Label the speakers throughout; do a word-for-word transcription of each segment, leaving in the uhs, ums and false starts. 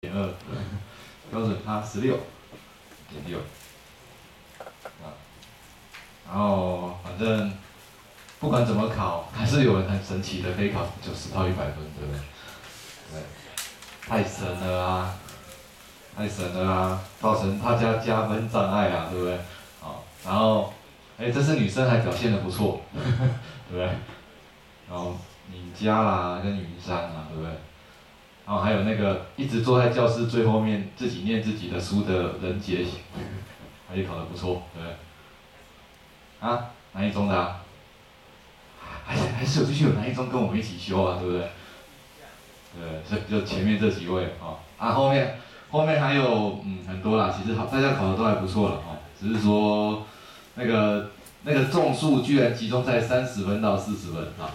Speaker 1: 点二，标准差十六点六。啊，然后反正不管怎么考，还是有人很神奇的可以考九十到一百分，对不对？对，太神了啊！太神了啊！造成大家加分障碍啊，对不对？好，然后，哎，这次女生还表现得不错，对不对？然后敏佳啦，跟云山啊，对不对？然后还有那个一直坐在教室最后面自己念自己的书的任杰，他也考得不错，对不对？啊，哪一中的啊？还还是有继续有哪一中跟我们一起修啊，对不对？对，就就前面这几位啊，啊后面后面还有嗯很多啦，其实好大家考的都还不错了哦，只是说那个那个众数居然集中在三十分到四十分啊，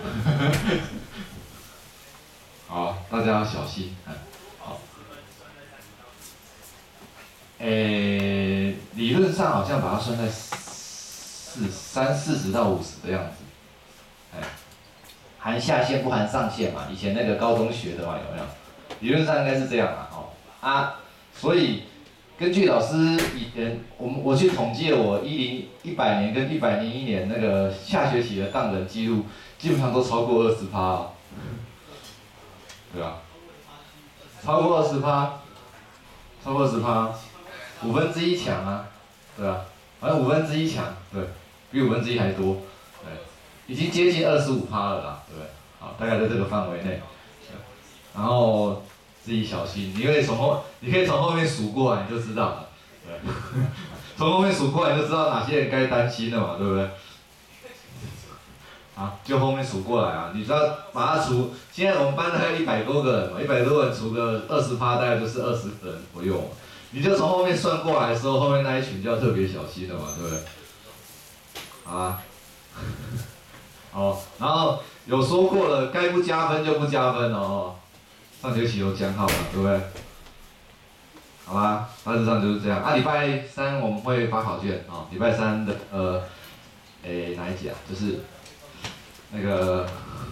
Speaker 1: 好，大家要小心，嗯，好，诶，理论上好像把它算在四三四十到五十的样子，哎。含下限不含上限嘛，以前那个高中学的嘛，有没有？理论上应该是这样啊，哦啊，所以根据老师以前我们我去统计了我一零一百年跟一百零一年那个下学期的当人记录，基本上都超过二十趴哦，对吧？超过二十趴，超过二十趴，五分之一强啊，对啊，反正五分之一强，对，比五分之一还多，对。已经接近二十五趴了啦，对不对？好，大概在这个范围内。然后自己小心，你可以从后，你可以从后面数过来，你就知道了。对，从后面数过来，你就知道哪些人该担心了嘛，对不对？啊，就后面数过来啊，你知道把它除，现在我们班大概一百多个人嘛，一百多个人除个二十趴，大概就是二十个人左右嘛。你就从后面算过来的时候，后面那一群就要特别小心了嘛，对不对？好啊。哦，然后有说过了，该不加分就不加分哦。上学期有讲好了，对不对？好吧，大致上就是这样。啊，礼拜三我们会发考卷啊、哦，礼拜三的呃，诶哪一节啊？就是那个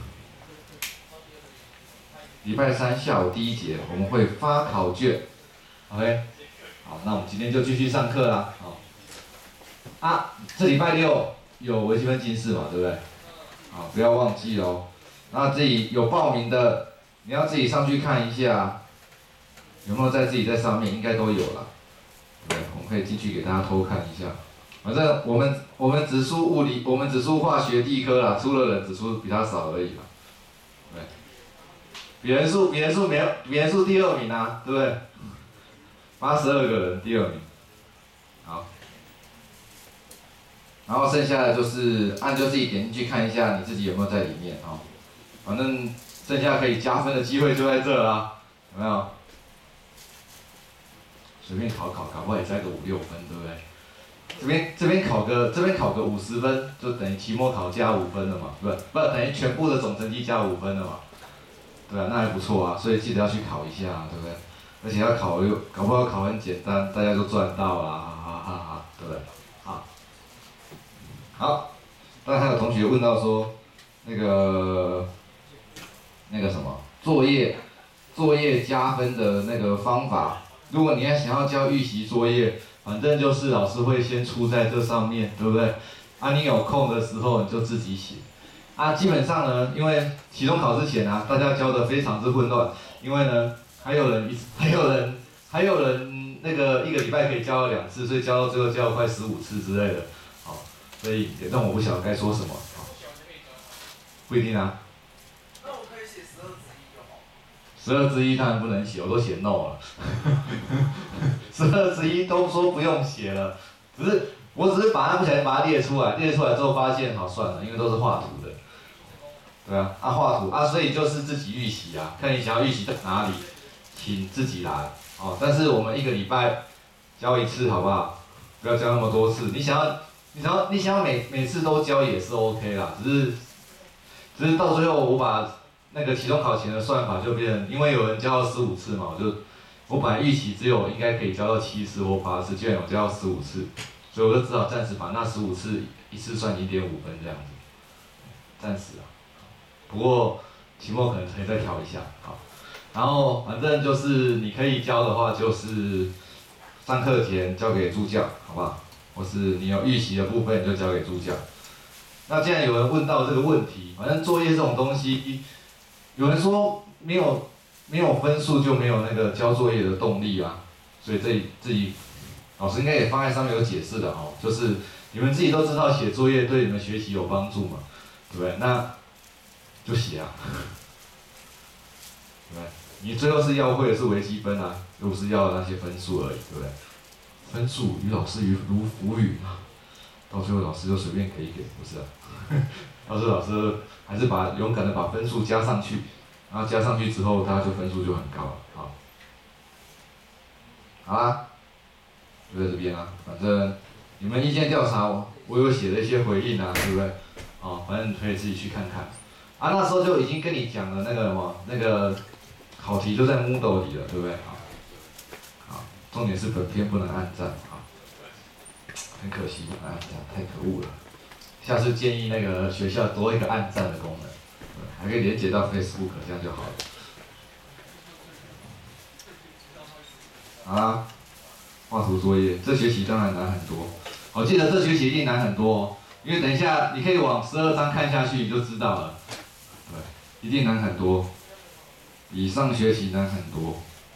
Speaker 1: 礼拜三下午第一节我们会发考卷 ，OK？ 好，那我们今天就继续上课啦。好、哦，啊，这礼拜六有微积分进士嘛，对不对？好，不要忘记哦。那自己有报名的，你要自己上去看一下，有没有在自己在上面，应该都有了。对，我们可以进去给大家偷看一下。反正我们我们只输物理，我们只输化学地科啦，出了人只输比他少而已啦。对，比人数比人数没有比人数第二名啊，对不对？八十二个人第二名。好。然后剩下的就是按就自己点进去看一下你自己有没有在里面啊、哦，反正剩下可以加分的机会就在这啦，有没有？随便考考，搞不好也摘个五六分，对不对？这边这边考个这边考个五十分，就等于期末考加五分了嘛，不不等于全部的总成绩加五分了嘛，对啊，那还不错啊，所以记得要去考一下，对不对？而且要考又搞不好考很简单，大家都赚到啦，哈哈哈哈，对不对？好。好，刚才还有同学问到说，那个那个什么作业作业加分的那个方法，如果你要想要交预习作业，反正就是老师会先出在这上面，对不对？啊，你有空的时候你就自己写。啊，基本上呢，因为期中考之前啊，大家教的非常之混乱，因为呢，还有人一还有人还有人那个一个礼拜可以教两次，所以教到最后教了快十五次之类的。所以也让我不晓得该说什么，不一定啊。
Speaker 2: 那我可以写十二之一就好。
Speaker 1: 十二之一当然不能写，我都写 no 了。十二之一都说不用写了，只是我只是把它不小心把它列出来，列出来之后发现好算了，因为都是画图的。对啊，啊画图啊，所以就是自己预习啊，看你想要预习在哪里，请自己来哦。但是我们一个礼拜教一次好不好？不要教那么多次，你想要。你想要你想要每每次都教也是 OK 啦，只是只是到最后我把那个期中考前的算法就变成，因为有人教到十五次嘛，我就我本来预期只有应该可以教到七次或八次，居然有教到十五次，所以我就只好暂时把那十五次一次算零点五分这样子，暂时啊。不过期末可能可以再调一下，好。 然后反正就是你可以教的话，就是上课前交给助教，好不好？或是你有预习的部分，你就交给助教。那既然有人问到这个问题，反正作业这种东西，有人说没有没有分数就没有那个交作业的动力啊，所以这自己老师应该也放在上面有解释的哦，就是你们自己都知道写作业对你们学习有帮助嘛，对不对？那就写啊，对不对？你最后是要会的是微积分啊，又不是要那些分数而已，对不对？分数与老师如浮云啊，到最后老师就随便给一给，不是啊？到时候老师还是把勇敢的把分数加上去，然后加上去之后，他就分数就很高了，好，好啦，就在这边啊，反正你们意见调查我我有写了一些回应啊，对不对？哦，反正你可以自己去看看。啊，那时候就已经跟你讲了那个什么，那个考题就在 Moodle 里了，对不对？好，好，重点是本篇不能按赞啊，很可惜不能按赞，太可恶了。下次建议那个学校多一个按赞的功能，还可以连接到 Facebook， 这样就好了。好啦，画图作业，这学期当然难很多。我记得这学期一定难很多哦，因为等一下你可以往十二章看下去，你就知道了。对，一定难很多，比上学期难很多。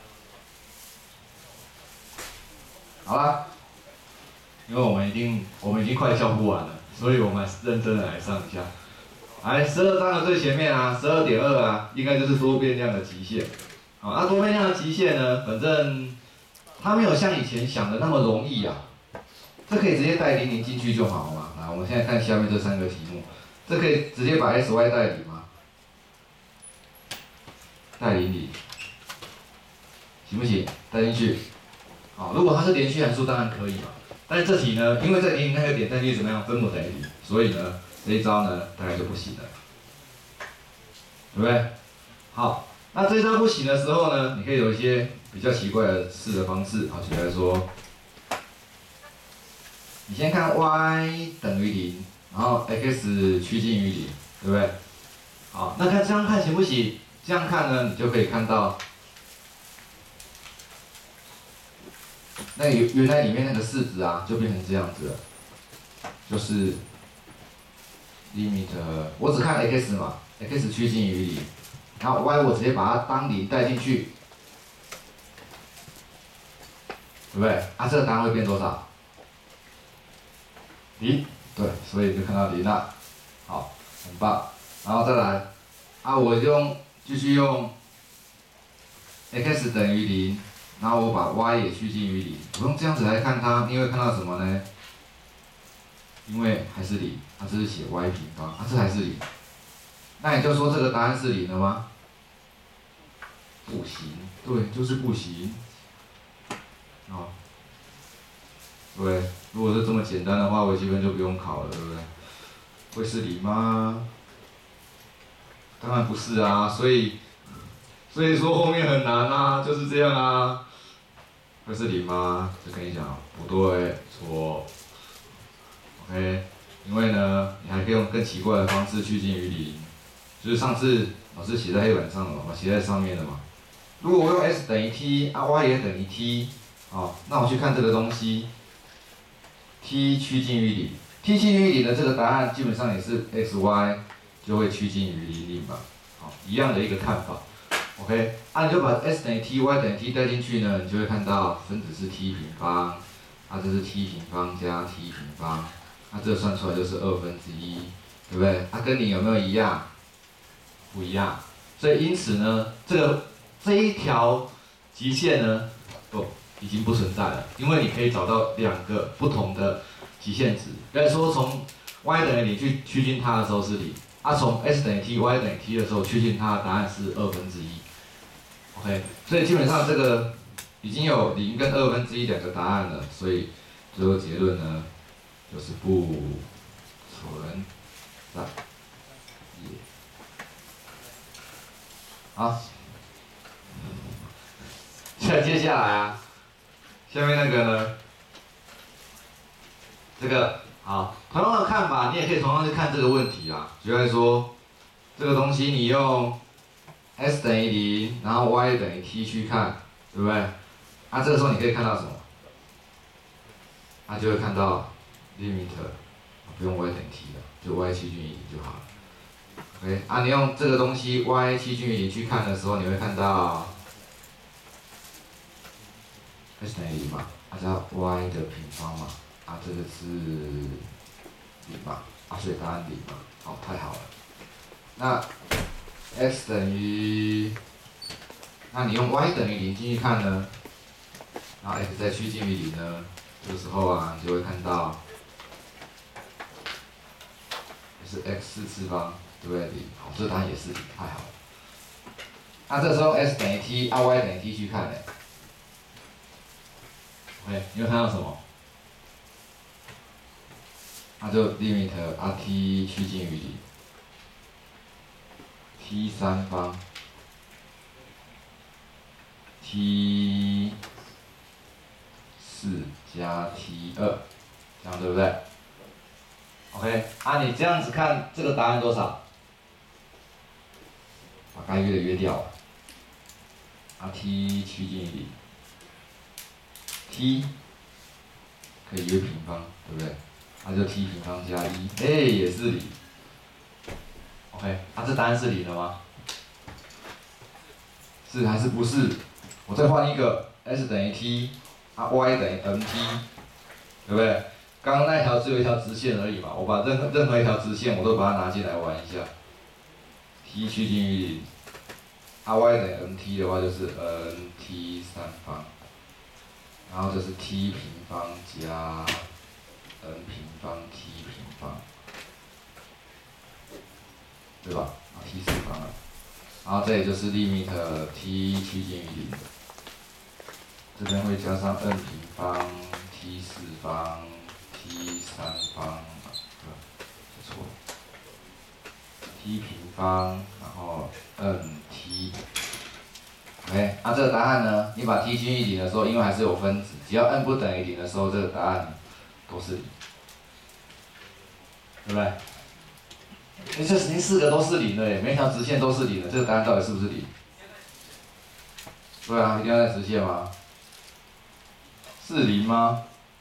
Speaker 1: 好啦，因为我们已经我们已经快教不完了。所以我们认真的来上一下，来十二章的最前面啊，十二点二啊，应该就是多变量的极限。好，那多变量的极限呢，反正它没有像以前想的那么容易啊。这可以直接带零零进去就好嘛。来，我们现在看下面这三个题目，这可以直接把 sy 带零吗？带零零，行不行？带进去。好，如果它是连续函数，当然可以嘛。但是这题呢，因为这零零那个点带进去怎么样，分母等于零，所以呢，这一招呢大概就不行了，对不对？好，那这一招不行的时候呢，你可以有一些比较奇怪的试的方式。好，举例来说，你先看 y 等于零，然后 x 趋近于零，对不对？好，那看这样看行不行？这样看呢，你就可以看到。那原原来里面那个式子啊，就变成这样子了，就是 limit， 我只看 x 嘛 ，x 趋近于零，然后 y 我直接把它当零带进去，对不对？啊，这个答案会变多少？零，对，所以就看到零了，好，很棒。然后再来，啊，我用继续用 x 等于零。然后我把 y 也趋近于零，我用这样子来看它，你会看到什么呢？因为还是零，它、啊、这是写 y 平方，啊这还是零，那你就说这个答案是零了吗？不行，对，就是不行。哦，对，如果是这么简单的话，微积分就不用考了，对不对？会是零吗？当然不是啊，所以。所以说后面很难啊，就是这样啊。会是零吗？就跟你讲，不对，错。OK， 因为呢，你还可以用更奇怪的方式趋近于零，就是上次老师写在黑板上的嘛，我写在上面的嘛。如果我用 s 等于 t， 啊 y 也等于 t， 好，那我去看这个东西 ，t 趋近于零 ，t 趋近于零的这个答案基本上也是 x y 就会趋近于零零嘛，好，一样的一个看法。OK， 啊，你就把 s 等于 t，y 等于 t 带进去呢，你就会看到分子是 t 平方，啊，这是 t 平方加 t 平方，那、啊、这算出来就是二分之一，对不对？啊，跟零有没有一样？不一样，所以因此呢，这个这一条极限呢，不已经不存在了，因为你可以找到两个不同的极限值。比如说从 y 等于零去趋近它的时候是零，啊，从 s 等于 t，y 等于 t 的时候趋近它的答案是二分之一。OK， 所以基本上这个已经有零跟二分之一两个答案了，所以最后结论呢就是不存在。好，再接下来啊，下面那个呢，这个好，同样的看法，你也可以同样去看这个问题啊。举例来说，这个东西你用 s 等于零，然后 y 等于 t 去看，对不对？啊，这个时候你可以看到什么？啊，就会看到 limit， 不用 y 等于 t 了，就 y 趋近于零就好了。OK， 啊，你用这个东西 y 趋近于零去看的时候，你会看到 s 等于零嘛，啊叫 y 的平方嘛，啊这个是零嘛，啊所以答案零嘛，好，太好了。那 x 等于，那你用 y 等于零进去看呢，然后 x 再趋近于零呢，这个时候啊，你就会看到是 x 四次方，对不对？零，好，这答案也是零，太好了。那这时候 s 等于 t， 啊 y 等于 t 去看呢 ，OK， 你会看到什么？那就 limit 啊 t 趋近于零 ，t 三方 ，t 四加 t 二，这样对不对 ？OK， 啊，你这样子看这个答案多少？把该约的约掉了。啊 t 趋近于零 ，t 可以约平方，对不对？那就 t 平方加一，哎，也是零。OK， 啊，这答案是零了吗？是还是不是？我再换一个 ，s 等于 t， 啊 y 等于 mt， 对不对？刚刚那条只有一条直线而已嘛，我把任何任何一条直线我都把它拿进来玩一下。t 趋近于零，啊 y 等于 mt 的话就是 nt 三方，然后这是 t 平方加 n 平方 t 平方，对吧？啊 t 四方了，然后这里就是 limit t 趋近于零，这边会加上 n 平方 t 四方 t 三方，这错了 t 平方，然后 n t。OK， 那、啊、这个答案呢？你把 t 趋近于零的时候，因为还是有分子，只要 n 不等于零的时候，这个答案都是零，对不对？哎，这已经四个都是零了耶，每条直线都是零的，这个答案到底是不是零？对啊，一定要在直线吗？是零吗？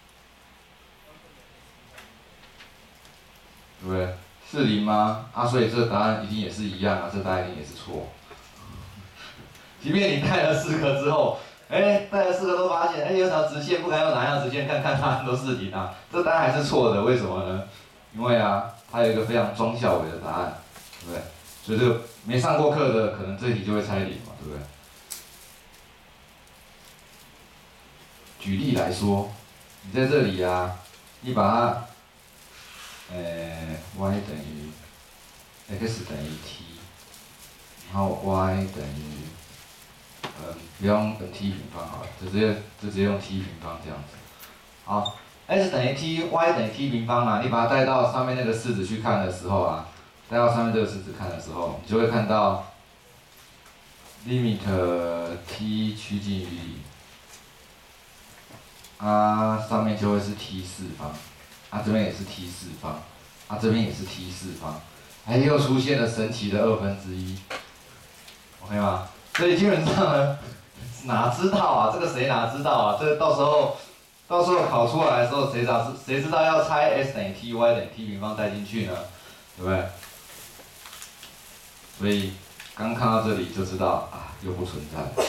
Speaker 1: 对不对？是零吗？啊，所以这个答案一定也是一样啊，这个答案一定也是错。即便你带了四个之后，哎，带了四个都发现，哎，有条直线不该用哪样直线看看答案都是零啊，这答案还是错的，为什么呢？因为啊，它有一个非常中小微的答案，对不对？所以这个没上过课的，可能这题就会猜零嘛，对不对？举例来说，你在这里啊，你把它，呃 y 等于 x 等于 t， 然后 y 等于，嗯，不用 n t 平方好了，就直接就直接用 t 平方这样子。好 ，s 等于 t，y 等于 t 平方啊，你把它带到上面那个式子去看的时候啊，带到上面这个式子看的时候，你就会看到 limit t 趋近于零。啊，上面就会是 t 四方，啊这边也是 t 四方，啊这边也是 t 四方，哎又出现了神奇的二分之一 ，OK 吗？所以基本上呢，哪知道啊？这个谁哪知道啊？这个到时候，到时候考出来的时候，谁知谁知道要拆 s 等于 t，y 等于 t 平方带进去呢？对不对？所以刚看到这里就知道啊，又不存在了。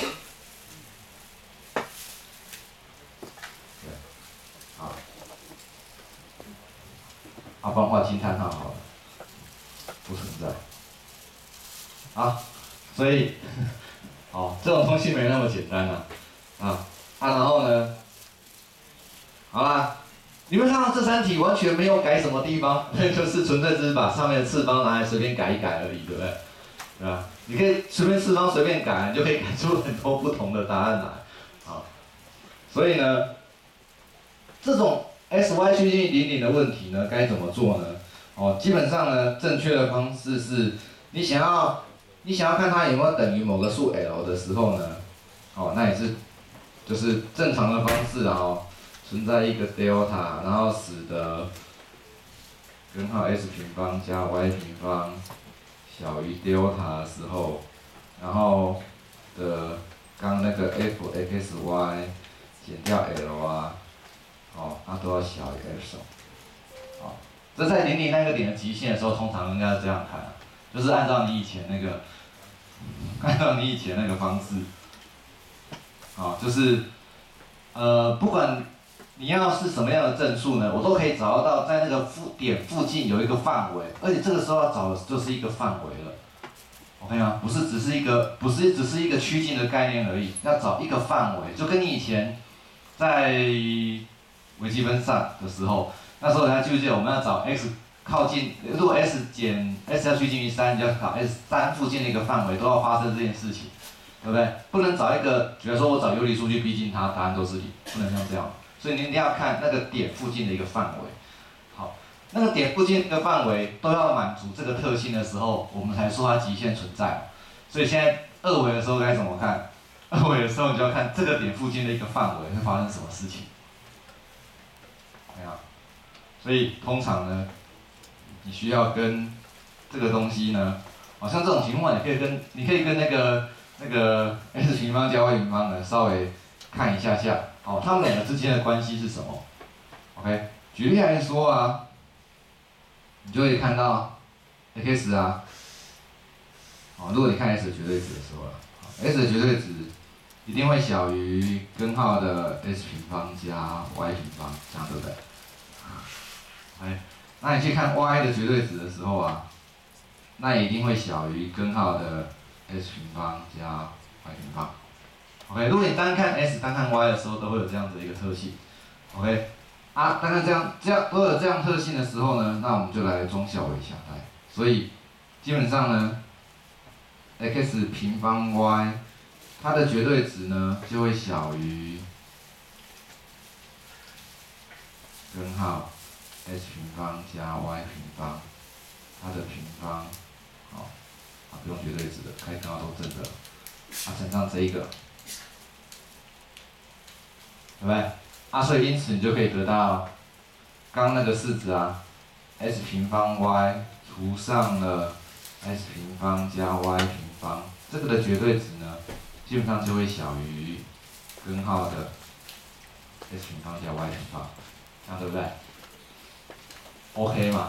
Speaker 1: 啊，不然画惊叹号好了，不存在。啊，所以，哦，这种东西没那么简单啊，啊，啊，然后呢，好啦，你们看到这三题完全没有改什么地方，就是纯粹只是把上面的次方拿来随便改一改而已，对不对？对吧？你可以随便次方随便改，你就可以改出很多不同的答案来，啊，所以呢，这种 s y 趋近于零点的问题呢，该怎么做呢？哦，基本上呢，正确的方式是，你想要，你想要看它有没有等于某个数 l 的时候呢，哦，那也是，就是正常的方式啊，哦，存在一个 delta， 然后使得根号 s 平方加 y 平方小于 delta 的时候， 然后的刚那个 f x y 减掉 l 啊，哦，它都要小于 epsilon。哦，这在零零那个点的极限的时候，通常应该是这样看啊，就是按照你以前那个，按照你以前那个方式，哦，就是呃，不管你要是什么样的正数呢，我都可以找得到在那个附点附近有一个范围，而且这个时候要找的就是一个范围了。OK 吗？不是只是一个，不是只是一个趋近的概念而已，要找一个范围，就跟你以前在微积分上的时候，那时候大家记不记得我们要找 x 靠近，如果 s 减 s 要趋近于三，你就要找 s 三附近的一个范围都要发生这件事情，对不对？不能找一个，比如说我找有理数去逼近它，答案都是零，不能像这样。所以你一定要看那个点附近的一个范围。好，那个点附近的一个范围都要满足这个特性的时候，我们才说它极限存在。所以现在二维的时候该怎么看？二维的时候你就要看这个点附近的一个范围会发生什么事情。没有，所以通常呢，你需要跟这个东西呢，好像这种情况，你可以跟你可以跟那个那个 s 平方加 y 平方呢稍微看一下下，哦，它们两个之间的关系是什么 ？OK， 举例来说啊，你就会看到 x 啊，哦，如果你看 s 的绝对值的时候啊 ，s 的绝对值一定会小于根号的 s 平方加 y 平方，这样对不对？哎，那你去看 y 的绝对值的时候啊，那一定会小于根号的 s 平方加 y 平方。OK， 如果你单看 s 单看 y 的时候，都会有这样子的一个特性。OK， 啊，单看这样这样都有这样特性的时候呢，那我们就来中小微狭态。所以基本上呢 ，x 平方 y 它的绝对值呢就会小于根号 s 平方加 y 平方，它的平方，好，啊不用绝对值的，开根号都正的，啊乘上这一个，对不对？啊，所以因此你就可以得到刚那个式子啊 ，s 平方 y 除上了 s 平方加 y 平方，这个的绝对值呢，基本上就会小于根号的 s 平方加 y 平方，这样对不对 ？OK 嘛？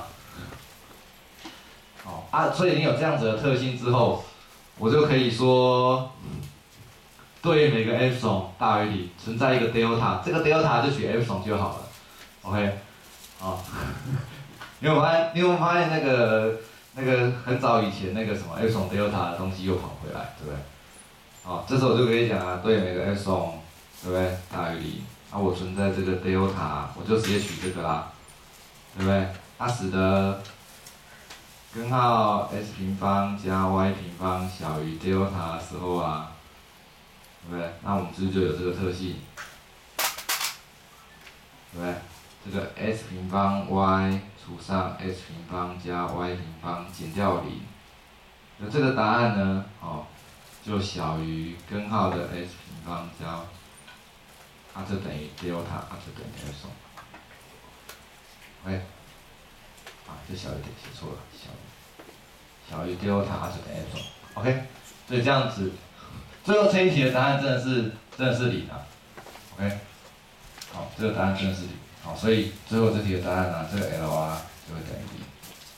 Speaker 1: 哦啊，所以你有这样子的特性之后，我就可以说，对每个 epsilon 大于零存在一个 delta， 这个 delta 就取 epsilon 就好了。OK， 好，你有发现？你有没有发现那个那个很早以前那个什么 epsilon delta 的东西又跑回来，对不对？好，这时候我就可以讲啊，对每个 epsilon， 对不对？大于零，啊我存在这个 delta， 我就直接取这个啦，对不对？它使得根号 s 平方加 y 平方小于 delta 的时候啊，对不对？那我们是不是就有这个特性？对不对？这个 s 平方 y 除上 s 平方加 y 平方减掉零，那这个答案呢，哦，就小于根号的 s 平方加，它就等于 delta， 它就等于 epsilon。OK， 啊，这小一点写错了，小于小于 delta， 它就等于 epsilon。OK， 所以这样子，最后这一题的答案真的是真的是零啊。OK， 好，这个答案真的是零。好，所以最后这题的答案呢、啊，这个 L 啊就会等于零。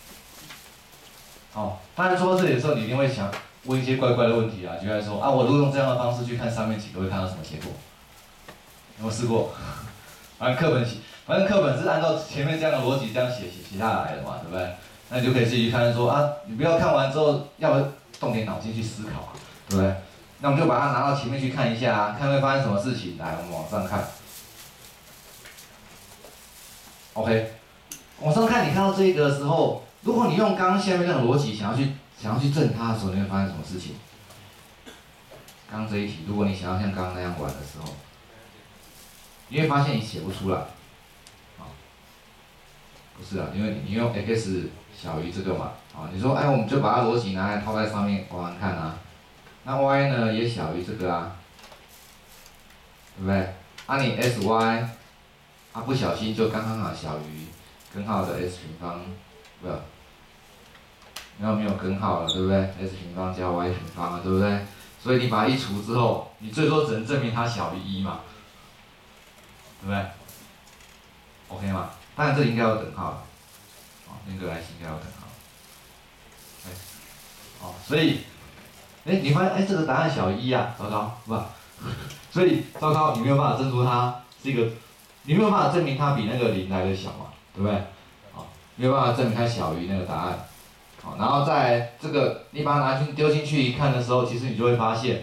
Speaker 1: 好，当然说到这里的时候，你一定会想问一些怪怪的问题啊，就在说啊，我如果用这样的方式去看上面几个，会看到什么结果？有没有试过？反正课本写，反正课本是按照前面这样的逻辑这样写写写下来的嘛，对不对？那你就可以自己去看说啊，你不要看完之后要动点脑筋去思考啊，对不对？那我们就把它拿到前面去看一下啊，看会发生什么事情。来，我们往上看。OK， 往上看，你看到这个的时候，如果你用刚刚下面那个逻辑想要去想要去证它的时候，你会发生什么事情？刚刚这一题，如果你想要像刚刚那样玩的时候，你会发现你写不出来。啊，不是啊，因为你用 x 小于这个嘛，啊，你说哎，我们就把它逻辑拿来套在上面玩玩看啊。那 y 呢也小于这个啊，对不对？啊，你 sy。啊，不小心就刚刚好小于根号的 s 平方，不， 然后没有根号了，对不对 ？x 平方加 y 平方了，对不对？所以你把它一除之后，你最多只能证明它小于一嘛，对不对 ？OK 嘛？当然这里应该有等号了，哦，严格来说应该有等号。对，哦，所以，哎，你发现哎这个答案小于一啊，糟糕，不，所以糟糕，你没有办法证出它是一个，你没有办法证明它比那个零来的小嘛，对不对？好，没有办法证明它小于那个答案。好，然后在这个你把它拿去丢进去一看的时候，其实你就会发现，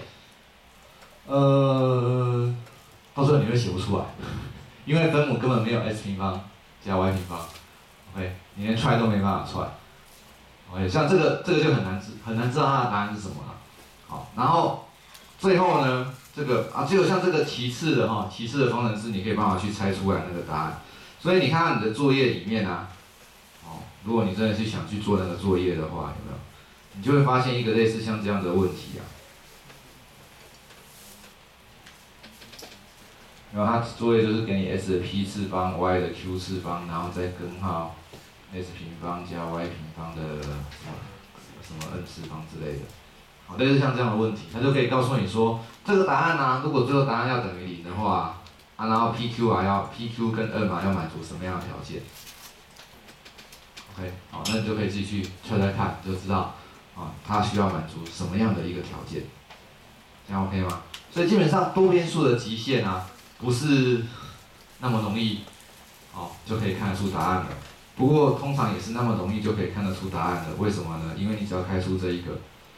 Speaker 1: 呃，到时候你会写不出来，因为分母根本没有 x 平方加 y 平方 ，OK， 你连踹都没办法踹。OK， 像这个这个就很难知很难知道它的答案是什么了。好，然后最后呢，这个啊，只有像这个其次的哈，其次的方程式你可以办法去猜出来那个答案。所以你看看你的作业里面啊。如果你真的是想去做那个作业的话，有没有？你就会发现一个类似像这样的问题啊。然后它作业就是给你 s 的 p 次方 y 的 q 次方，然后再根号 s 平方加 y 平方的什么 n 次方之类的。好，类似像这样的问题，它就可以告诉你说，这个答案啊，如果最后答案要等于零的话，啊，然后 p q 啊要 p q 跟 n 嘛要满足什么样的条件？ OK， 好，那你就可以自己去揣揣看，就知道啊，它需要满足什么样的一个条件，这样 OK 吗？所以基本上多变数的极限啊，不是那么容易，哦，就可以看得出答案的。不过通常也是那么容易就可以看得出答案的，为什么呢？因为你只要开出这一个，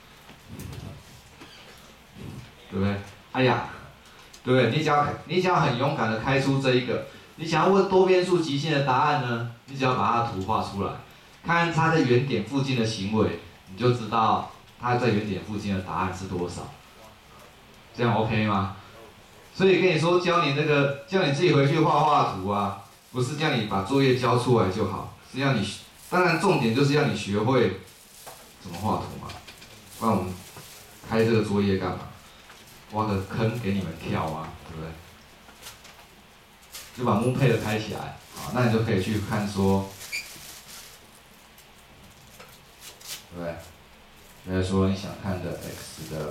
Speaker 1: 对不对？哎呀，对不对？你只要你只要很勇敢的开出这一个，你想要问多变数极限的答案呢，你只要把它图画出来。看它在原点附近的行为，你就知道它在原点附近的答案是多少。这样 OK 吗？所以跟你说，教你那个，叫你自己回去画画图啊，不是叫你把作业交出来就好，是要你，当然重点就是要你学会怎么画图嘛。不然我们开这个作业干嘛？挖个坑给你们跳啊，对不对？就把 MoonPad 开起来，好，那你就可以去看说。对不对？比如说你想看的 x 的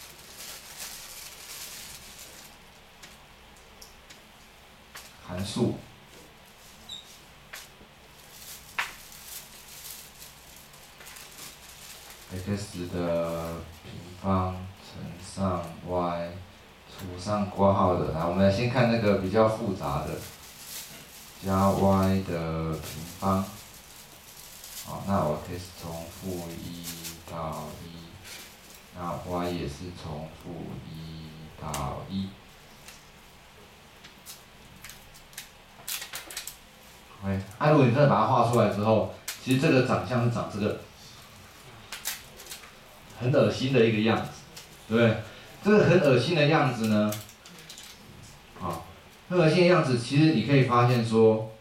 Speaker 1: 函数， x 的平方乘上 y 除上括号的，来，我们来先看那个比较复杂的，加 y 的平方。好，那我 x 从负一到一，那 y 也是从负一到一。OK， 那如果你真的把它画出来之后，其实这个长相是长这个很恶心的一个样子，对不对？这个很恶心的样子呢，啊，很恶心的样子，其实你可以发现说，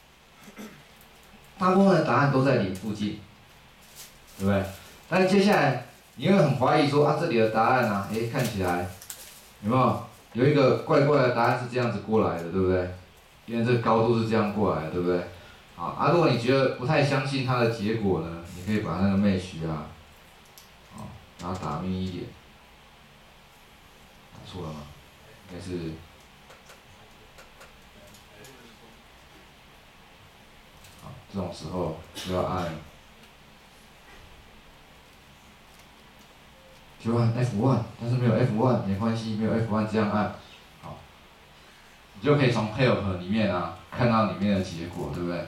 Speaker 1: 大部分的答案都在零附近。对不对？但是接下来你会很怀疑说啊，这里的答案啊，哎，看起来有没有有一个怪怪的答案是这样子过来的，对不对？因为这个高度是这样过来的，对不对？好啊，如果你觉得不太相信它的结果呢，你可以把那个 mesh 啊，好，把它打密一点，打错了吗？应该是。好，这种时候就要按。就按 F 一， 但是没有 F 一 没关系，没有 F 一 这样按，好，你就可以从 help 里面啊看到里面的结果，对不对？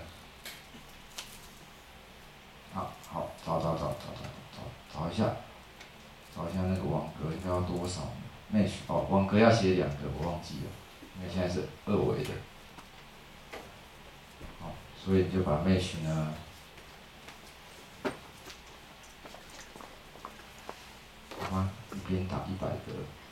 Speaker 1: 好，好，找找找找找找找一下，找一下那个网格应该要多少 ？mesh 哦，网格要写两个，我忘记了，因为现在是二维的，好，所以你就把 mesh 呢。啊，一边打一百个，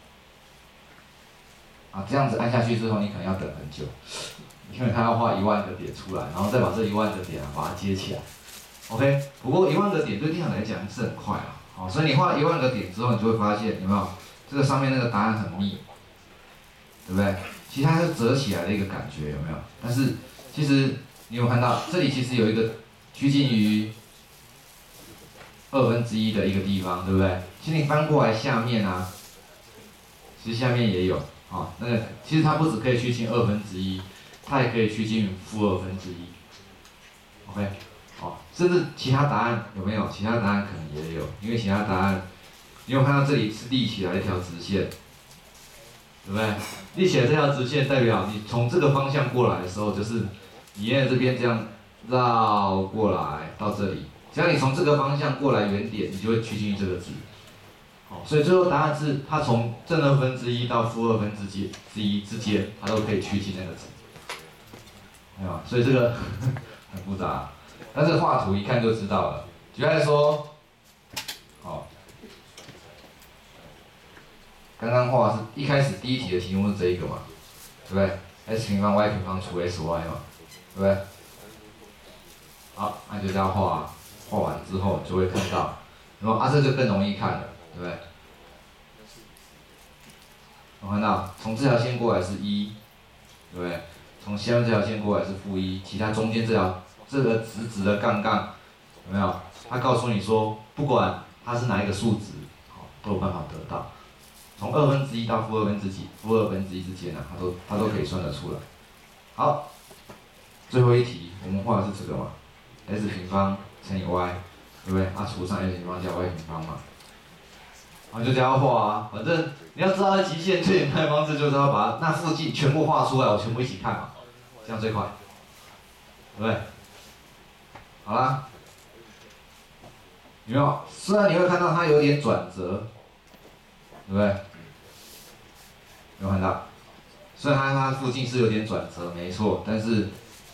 Speaker 1: 啊，这样子按下去之后，你可能要等很久，因为它要画一万个点出来，然后再把这一万个点啊把它接起来。OK， 不过一万个点对电脑来讲是很快啊，好，所以你画一万个点之后，你就会发现有没有这个上面那个答案很密，对不对？其实它是折起来的一个感觉，有没有？但是其实你有看到这里其实有一个趋近于二分之一的一个地方，对不对？其实你翻过来下面啊，其实下面也有，哦，那个其实它不只可以趋近二分之一，它也可以趋近负二分之一。OK， 哦，甚至其他答案有没有？其他答案可能也有，因为其他答案，你有看到这里是立起来一条直线，对不对？立起来这条直线代表你从这个方向过来的时候，就是你沿着这边这样绕过来到这里。只要你从这个方向过来原点，你就会趋近于这个值。好，所以最后答案是它从正二分之一到负二分之之一之间，它都可以趋近那个值。对吧？所以这个很复杂，但是画图一看就知道了。举例来说，好，刚刚画是一开始第一题的题目是这一个嘛，对不对 ？x 平方 y 平方除 sy 嘛，对不对？好，那就这样画啊。画完之后就会看到，然后啊这就更容易看了，对不对？我看到从这条线过来是一，对不对？从下面这条线过来是负一，其他中间这条这个直直的杠杠，有没有？它告诉你说，不管它是哪一个数值，好都有办法得到。从二分之一到负二分之几、负二分之一之间啊，它都它都可以算得出来。好，最后一题我们画的是这个嘛 ，x 平方乘以 y， 对不对？啊，除上 x 平方加 y 平方嘛，然后就这样画啊。反正你要知道它极限最简单的方式就是要把那附近全部画出来，我全部一起看嘛，这样最快，对不对？好啦，有没有？虽然你会看到它有点转折，对不对？有没有看到？虽然它它附近是有点转折，没错，但是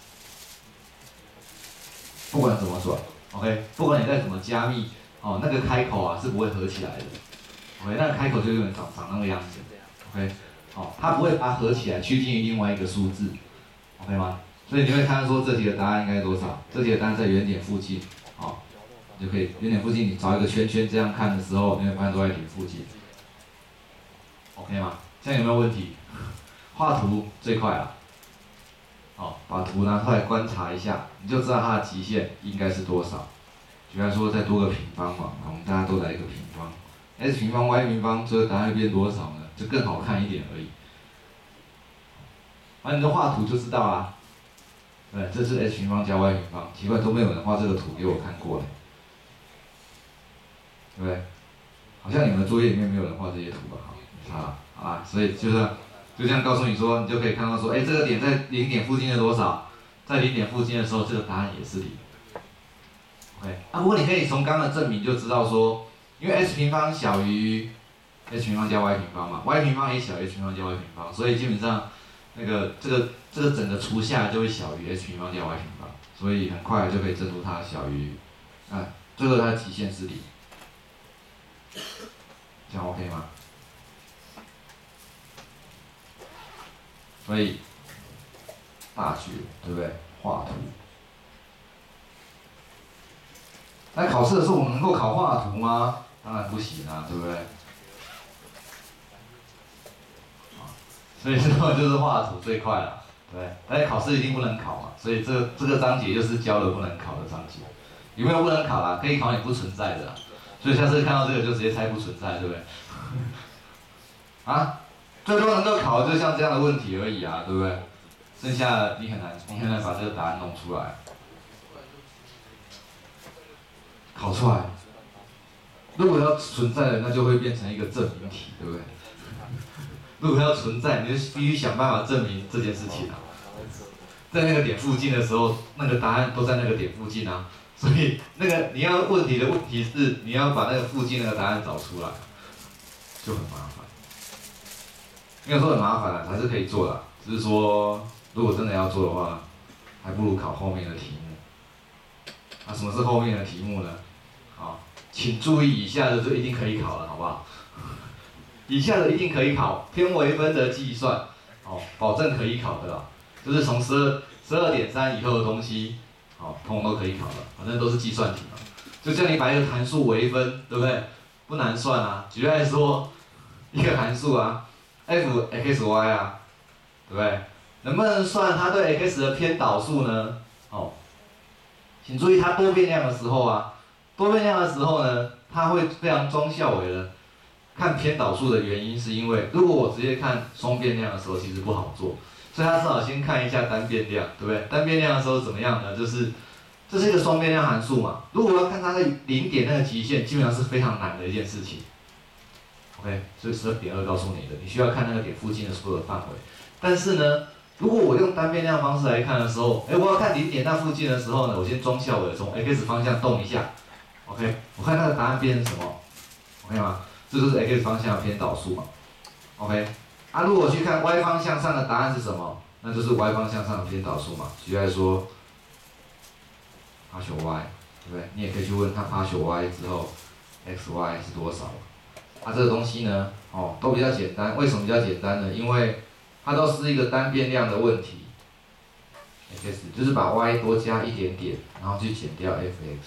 Speaker 1: 不管怎么转 ，OK， 不管你再怎么加密，哦，那个开口啊是不会合起来的 ，OK， 那个开口就有点长长那个样子 ，OK， 哦，它不会把它合起来趋近于另外一个数字 ，OK 吗？所以你会看到说这题的答案应该多少？这题的答案在原点附近，哦，你就可以原点附近你找一个圈圈这样看的时候，你会发现都在点附近 ，OK 吗？这样有没有问题？画图最快了。好，把图拿出来观察一下，你就知道它的极限应该是多少。举例来说，再多个平方嘛，我们大家都来一个平方 ，x 平方 y 平方，这个答案变多少呢？就更好看一点而已。反正你就画图就知道啦。对，这是 x 平方加 y 平方，奇怪都没有人画这个图给我看过嘞，对不对？好像你们作业里面没有人画这些图吧？好，好啊，所以就是。就这样告诉你说，你就可以看到说，哎，这个点在零点附近的多少？在零点附近的时候，这个答案也是零。OK， 啊，不过你可以从刚刚的证明就知道说，因为 x 平方小于 h 平方加 y 平方嘛 ，y 平方也小于 h 平方加 y 平方，所以基本上那个这个这个整个除下来就会小于 h 平方加 y 平方，所以很快就可以证出它小于，啊，最后它的极限是零。这样 OK 吗？所以大学对不对？画图。那考试的时候我们能够考画图吗？当然不行啊，对不对？所以说就是画图最快了，对不对？但是考试一定不能考嘛，所以这个这个章节就是教了不能考的章节。有没有不能考啦？可以考你不存在的啦。所以下次看到这个就直接猜不存在，对不对？啊？最多能够考的就像这样的问题而已啊，对不对？剩下的你很难，你很难把这个答案弄出来。考出来，如果要存在的，那就会变成一个证明题，对不对？如果要存在，你就必须想办法证明这件事情啊。在那个点附近的时候，那个答案都在那个点附近啊，所以那个你要问题的问题是你要把那个附近那个答案找出来，就很麻烦。没有说很麻烦啦，还是可以做的，只是说如果真的要做的话，还不如考后面的题目。啊，什么是后面的题目呢？好，请注意以下的就一定可以考了，好不好？以下的一定可以考，偏微分的计算，哦，保证可以考的啦。就是从十二十二点三以后的东西，好，通通都可以考了，反正都是计算题嘛。就叫你把一个函数微分，对不对？不难算啊。举例来说，一个函数啊 ，f x y 啊，对不对？能不能算它对 x 的偏导数呢？哦，请注意它多变量的时候啊， 多变量的时候呢，它会非常忠孝为的看偏导数的原因，是因为如果我直接看双变量的时候，其实不好做，所以它只好先看一下单变量，对不对？单变量的时候怎么样呢？就是这是一个双变量函数嘛，如果我要看它的零点那个极限，基本上是非常难的一件事情。OK， 所以十二点二告诉你的，你需要看那个点附近的所有的范围。但是呢，如果我用单变量方式来看的时候，哎，我要看零点那附近的时候呢，我先忠孝为从 x 方向动一下 ，OK， 我看那个答案变成什么 ，OK 吗？这就是 x 方向的偏导数嘛 ，OK。啊，如果去看 y 方向上的答案是什么，那就是 y 方向上的偏导数嘛。举例来说 ，partial y， 对不对？你也可以去问他 partial y 之后 xy 是多少。啊，这个东西呢，哦，都比较简单。为什么比较简单呢？因为它都是一个单变量的问题 ，x 就是把 y 多加一点点，然后去减掉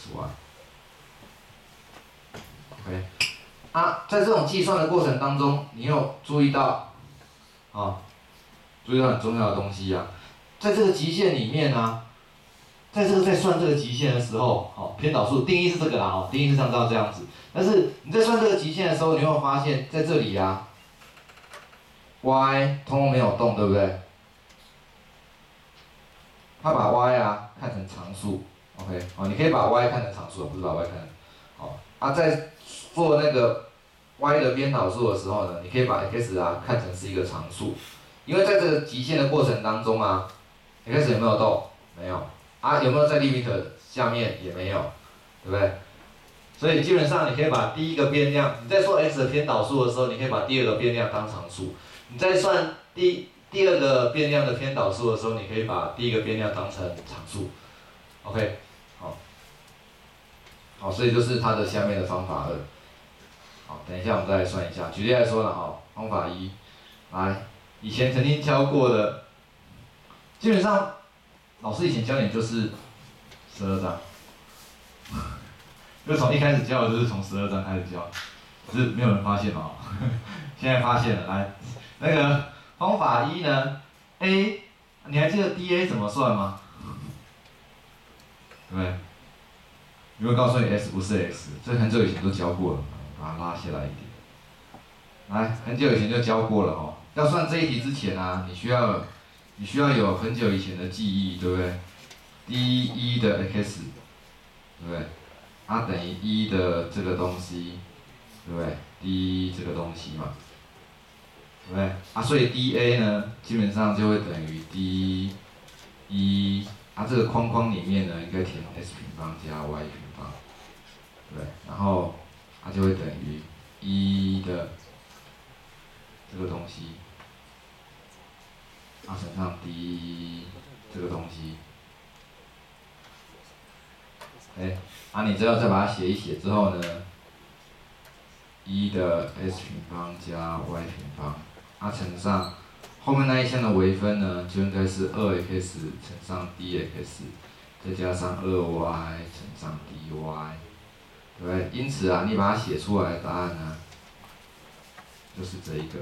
Speaker 1: f(x, y)。OK， 啊，在这种计算的过程当中，你有注意到，啊、哦，注意到很重要的东西啊，在这个极限里面呢、啊，在这个在算这个极限的时候，哦，偏导数定义是这个啦，哦，定义是按照这样子。但是你在算这个极限的时候，你会发现在这里啊 ，y 通通没有动，对不对？它把 y 啊看成常数 ，OK， 哦，你可以把 y 看成常数，不是把 y 看成，哦，啊，在做那个 y 的偏导数的时候呢，你可以把 x 啊看成是一个常数，因为在这个极限的过程当中啊 ，x 有没有动？没有，啊，有没有在 limit 下面？也没有，对不对？所以基本上你可以把第一个变量，你在做 x 的偏导数的时候，你可以把第二个变量当常数；你在算第第二个变量的偏导数的时候，你可以把第一个变量当成常数。OK， 好，好，所以就是它的下面的方法二。好，等一下我们再来算一下。举例来说了哈，方法一，来，以前曾经教过的，基本上老师以前教你就是十二章。就从一开始教的就是从十二章开始教，只是没有人发现嘛，现在发现了。来，那个方法一呢 ，A， 你还记得 D A 怎么算吗？对不对？有没有告诉你 S 不是 X？ 这很久以前都教过了，把它拉下来一点。来，很久以前就教过了哦。要算这一题之前啊，你需要你需要有很久以前的记忆，对不对 ？D 一的 X， 对不对？它、啊、等于一的这个东西，对不对 ？D 这个东西嘛，对不对？啊，所以 D A 呢，基本上就会等于 D 一，啊，这个框框里面呢，应该填 S 平方加 Y 平方，对不对？然后它就会等于一的这个东西，啊乘上 D 这个东西。哎，啊，你只要再把它写一写之后呢，一的 s 平方加 y 平方，啊乘上后面那一项的微分呢，就应该是二 x 乘上 dx， 再加上二 y 乘上 dy， 对不对？因此啊，你把它写出来的答案呢，就是这一个。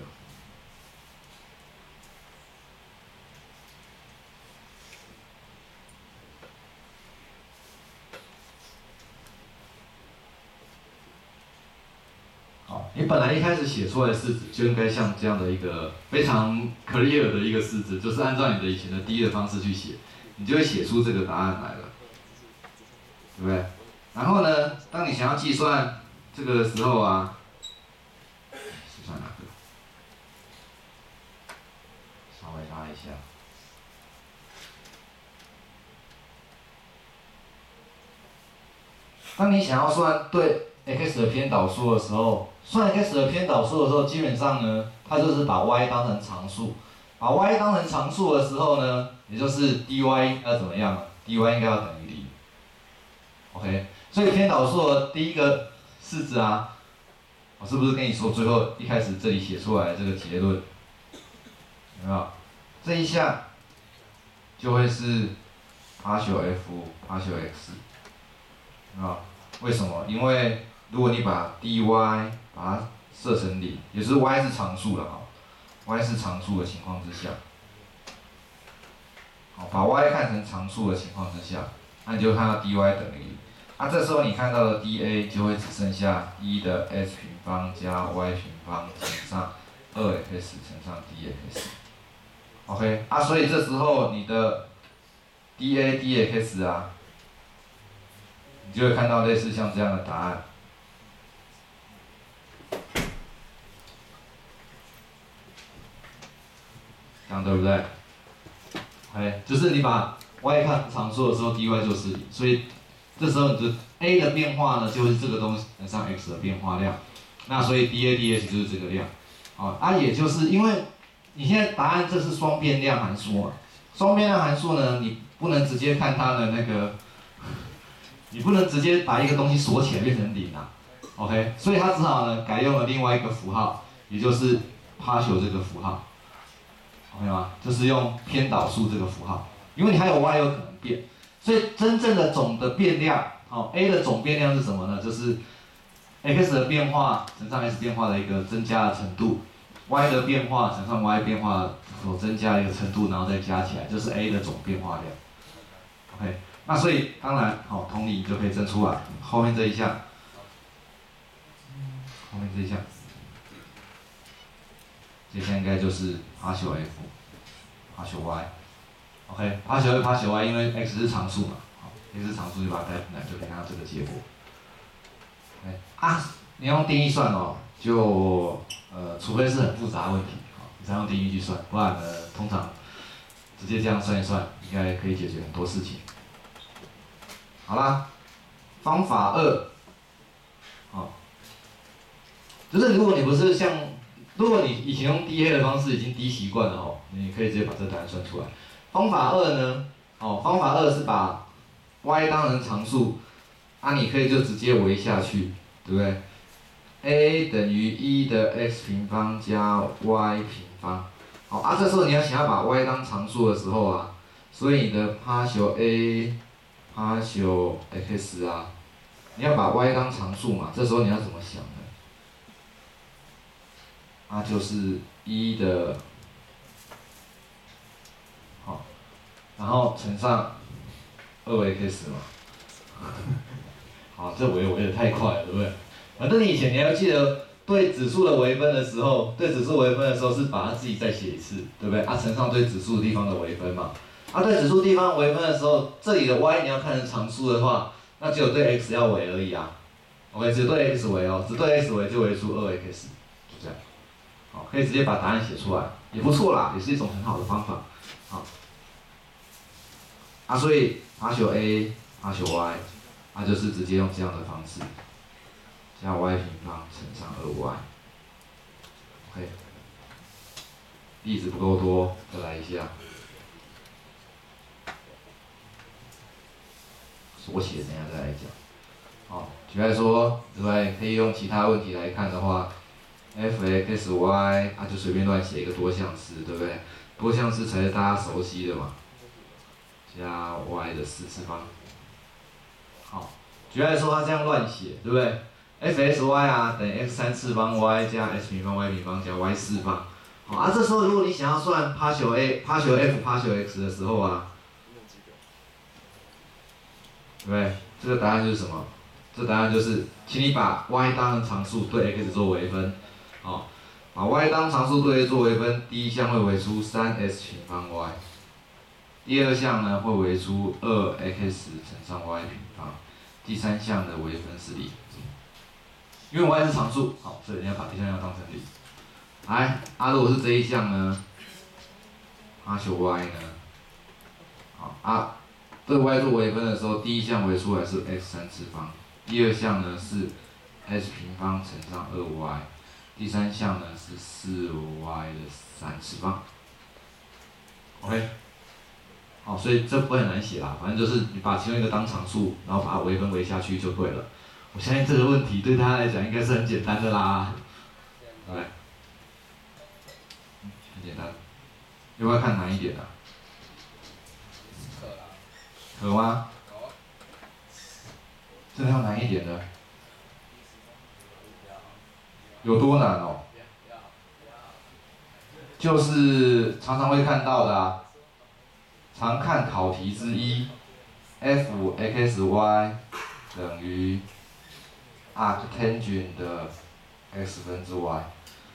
Speaker 1: 你本来一开始写出来的式子就应该像这样的一个非常 clear 的一个式子，就是按照你的以前的第一的方式去写，你就会写出这个答案来了，对不对？然后呢，当你想要计算这个的时候啊，计算哪个？稍微拉一下。当你想要算对 x 的偏导数的时候，算 x 的偏导数的时候，基本上呢，它就是把 y 当成常数。把 y 当成常数的时候呢，也就是 dy 要怎么样 ？dy 应该要等于零。OK， 所以偏导数的第一个式子啊，我是不是跟你说最后一开始这里写出来的这个结论？有没有？这一项就会是 partial f partial x。啊，为什么？因为如果你把 dy 把它设成零，也就是 y 是常数了哈 ，y 是常数的情况之下，好，把 y 看成常数的情况之下，那你就看到 dy 等于零。 啊，这时候你看到的 dA 就会只剩下一的 x 平方加 y 平方乘上二 x 乘上 dx。OK， 啊，所以这时候你的 dA dx 啊，你就会看到类似像这样的答案。这样对不对 ？OK， 就是你把 y 看常数的时候 dy 就是零，所以这时候你就 a 的变化呢，就是这个东西乘上 x 的变化量，那所以 dA dx 就是这个量，好，啊，也就是因为你现在答案这是双变量函数嘛，双变量函数呢，你不能直接看它的那个，你不能直接把一个东西锁起来变成零啊 ，OK， 所以它只好呢改用了另外一个符号，也就是 partial 这个符号。OK 吗？就是用偏导数这个符号，因为你还有 y 有可能变，所以真正的总的变量，好 ，a 的总变量是什么呢？就是 x 的变化乘上 s 变化的一个增加的程度 ，y 的变化乘上 y 变化所增加的一个程度，然后再加起来，就是 a 的总变化量。OK， 那所以当然，好，同理你就可以证出来，后面这一项，后面这一项。这项应该就是 partial f，partial y，OK，partial f，partial y， 因为 x 是常数嘛，好 ，x 是常数就把它带进来，就可以看到这个结果。OK， 啊，你用定义算哦，就呃，除非是很复杂的问题，好，你才用定义去算，不然呢，通常直接这样算一算，应该可以解决很多事情。好啦，方法二，好，就是如果你不是像如果你以前用 dA 的方式已经低习惯了哦，你可以直接把这答案算出来。方法二呢，哦，方法二是把 y 当成常数，啊，你可以就直接维下去，对不对 ？a 等于一的 x 平方加 y 平方，好啊，这时候你要想要把 y 当常数的时候啊，所以你的 partial a partial x 啊，你要把 y 当常数嘛，这时候你要怎么想呢？它就是一的，好，然后乘上二 x 嘛，好，这微微的太快了，对不对？反正你以前你要记得对指数的微分的时候，对指数微分的时候是把它自己再写一次，对不对？啊，乘上对指数的地方的微分嘛，啊，对指数地方微分的时候，这里的 y 你要看成常数的话，那只有对 x 要微而已啊。OK， 只对 x 微哦，只对 x 微就微出二 x， 就这样。好，可以直接把答案写出来，也不错啦，也是一种很好的方法。好，啊，所以 partial a、partial y， 它就是直接用这样的方式，加 y 平方乘上二 y。OK， 例子不够多，再来一下。缩写等一下再来讲。好，举例来说，对不对？可以用其他问题来看的话。f x y 啊，就随便乱写一个多项式，对不对？多项式才是大家熟悉的嘛。加 y 的四次方。好，举例来说，它这样乱写，对不对 ？f x y 啊等于 x 三次方 y 加 x 平方 y 平方加 y 四方。好啊，这时候如果你想要算 partial a、partial f、partial x 的时候啊，对不对？这个答案就是什么？这答案就是，请你把 y 当成常数，对 x 做微分。好，把 y 当常数对 a 做微分，第一项会为出 三 x 平方 y， 第二项呢会为出 二 x 乘上 y 平方，第三项的微分是零，因为 y 是常数，好，所以你要把第三项当成零。来，啊，如果是这一项呢 ，partial y 呢，好啊，对 y 做微分的时候，第一项为出来是 x 三次方，第二项呢是 x 平方乘上二 y。第三项呢是 四 y 的三次方 ，OK， 好，所以这不会很难写啦，反正就是你把其中一个当常数，然后把它微分微下去就对了。我相信这个问题对他来讲应该是很简单的啦，对不对？很简单，要不要看难一点的、啊？可吗？真的要难一点的？有多难哦？就是常常会看到的啊，常看考题之一 ，f x y 等于 arctangent 的 x 分之 y。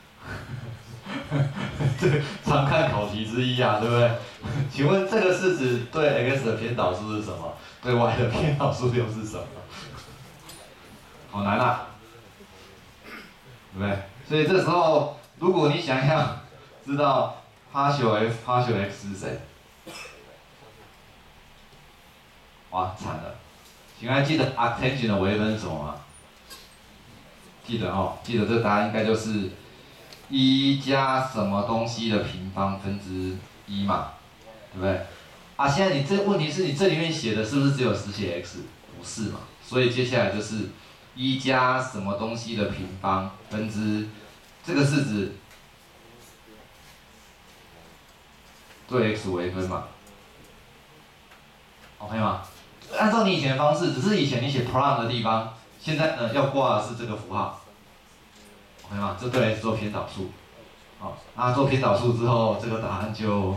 Speaker 1: 这常看考题之一啊，对不对？请问这个式子对 x 的偏导数是什么？对 y 的偏导数又是什么？好难啊，对不对？所以这时候，如果你想要知道 partial f partial x 是谁，哇，惨了！请还记得 arctangent 的微分是什么吗？记得哦，记得这个答案应该就是一加什么东西的平方分之一嘛，对不对？啊，现在你这个问题是你这里面写的是不是只有实写 x？不是嘛？所以接下来就是一加什么东西的平方分之这个式子对 x 微分嘛 ，OK 吗？按照你以前的方式，只是以前你写 prime 的地方，现在呢要挂的是这个符号 ，OK 吗？这对 x 做偏导数。好，那做偏导数之后，这个答案就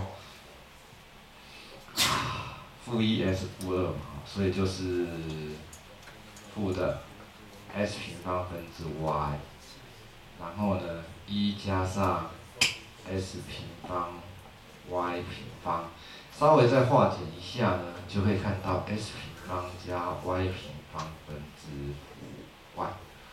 Speaker 1: 负一 s 负二嘛，所以就是负的 s 平方分之 y， 然后呢一加上 s 平方 y 平方，稍微再化简一下呢，就会看到 s 平方加 y 平方分之五 y。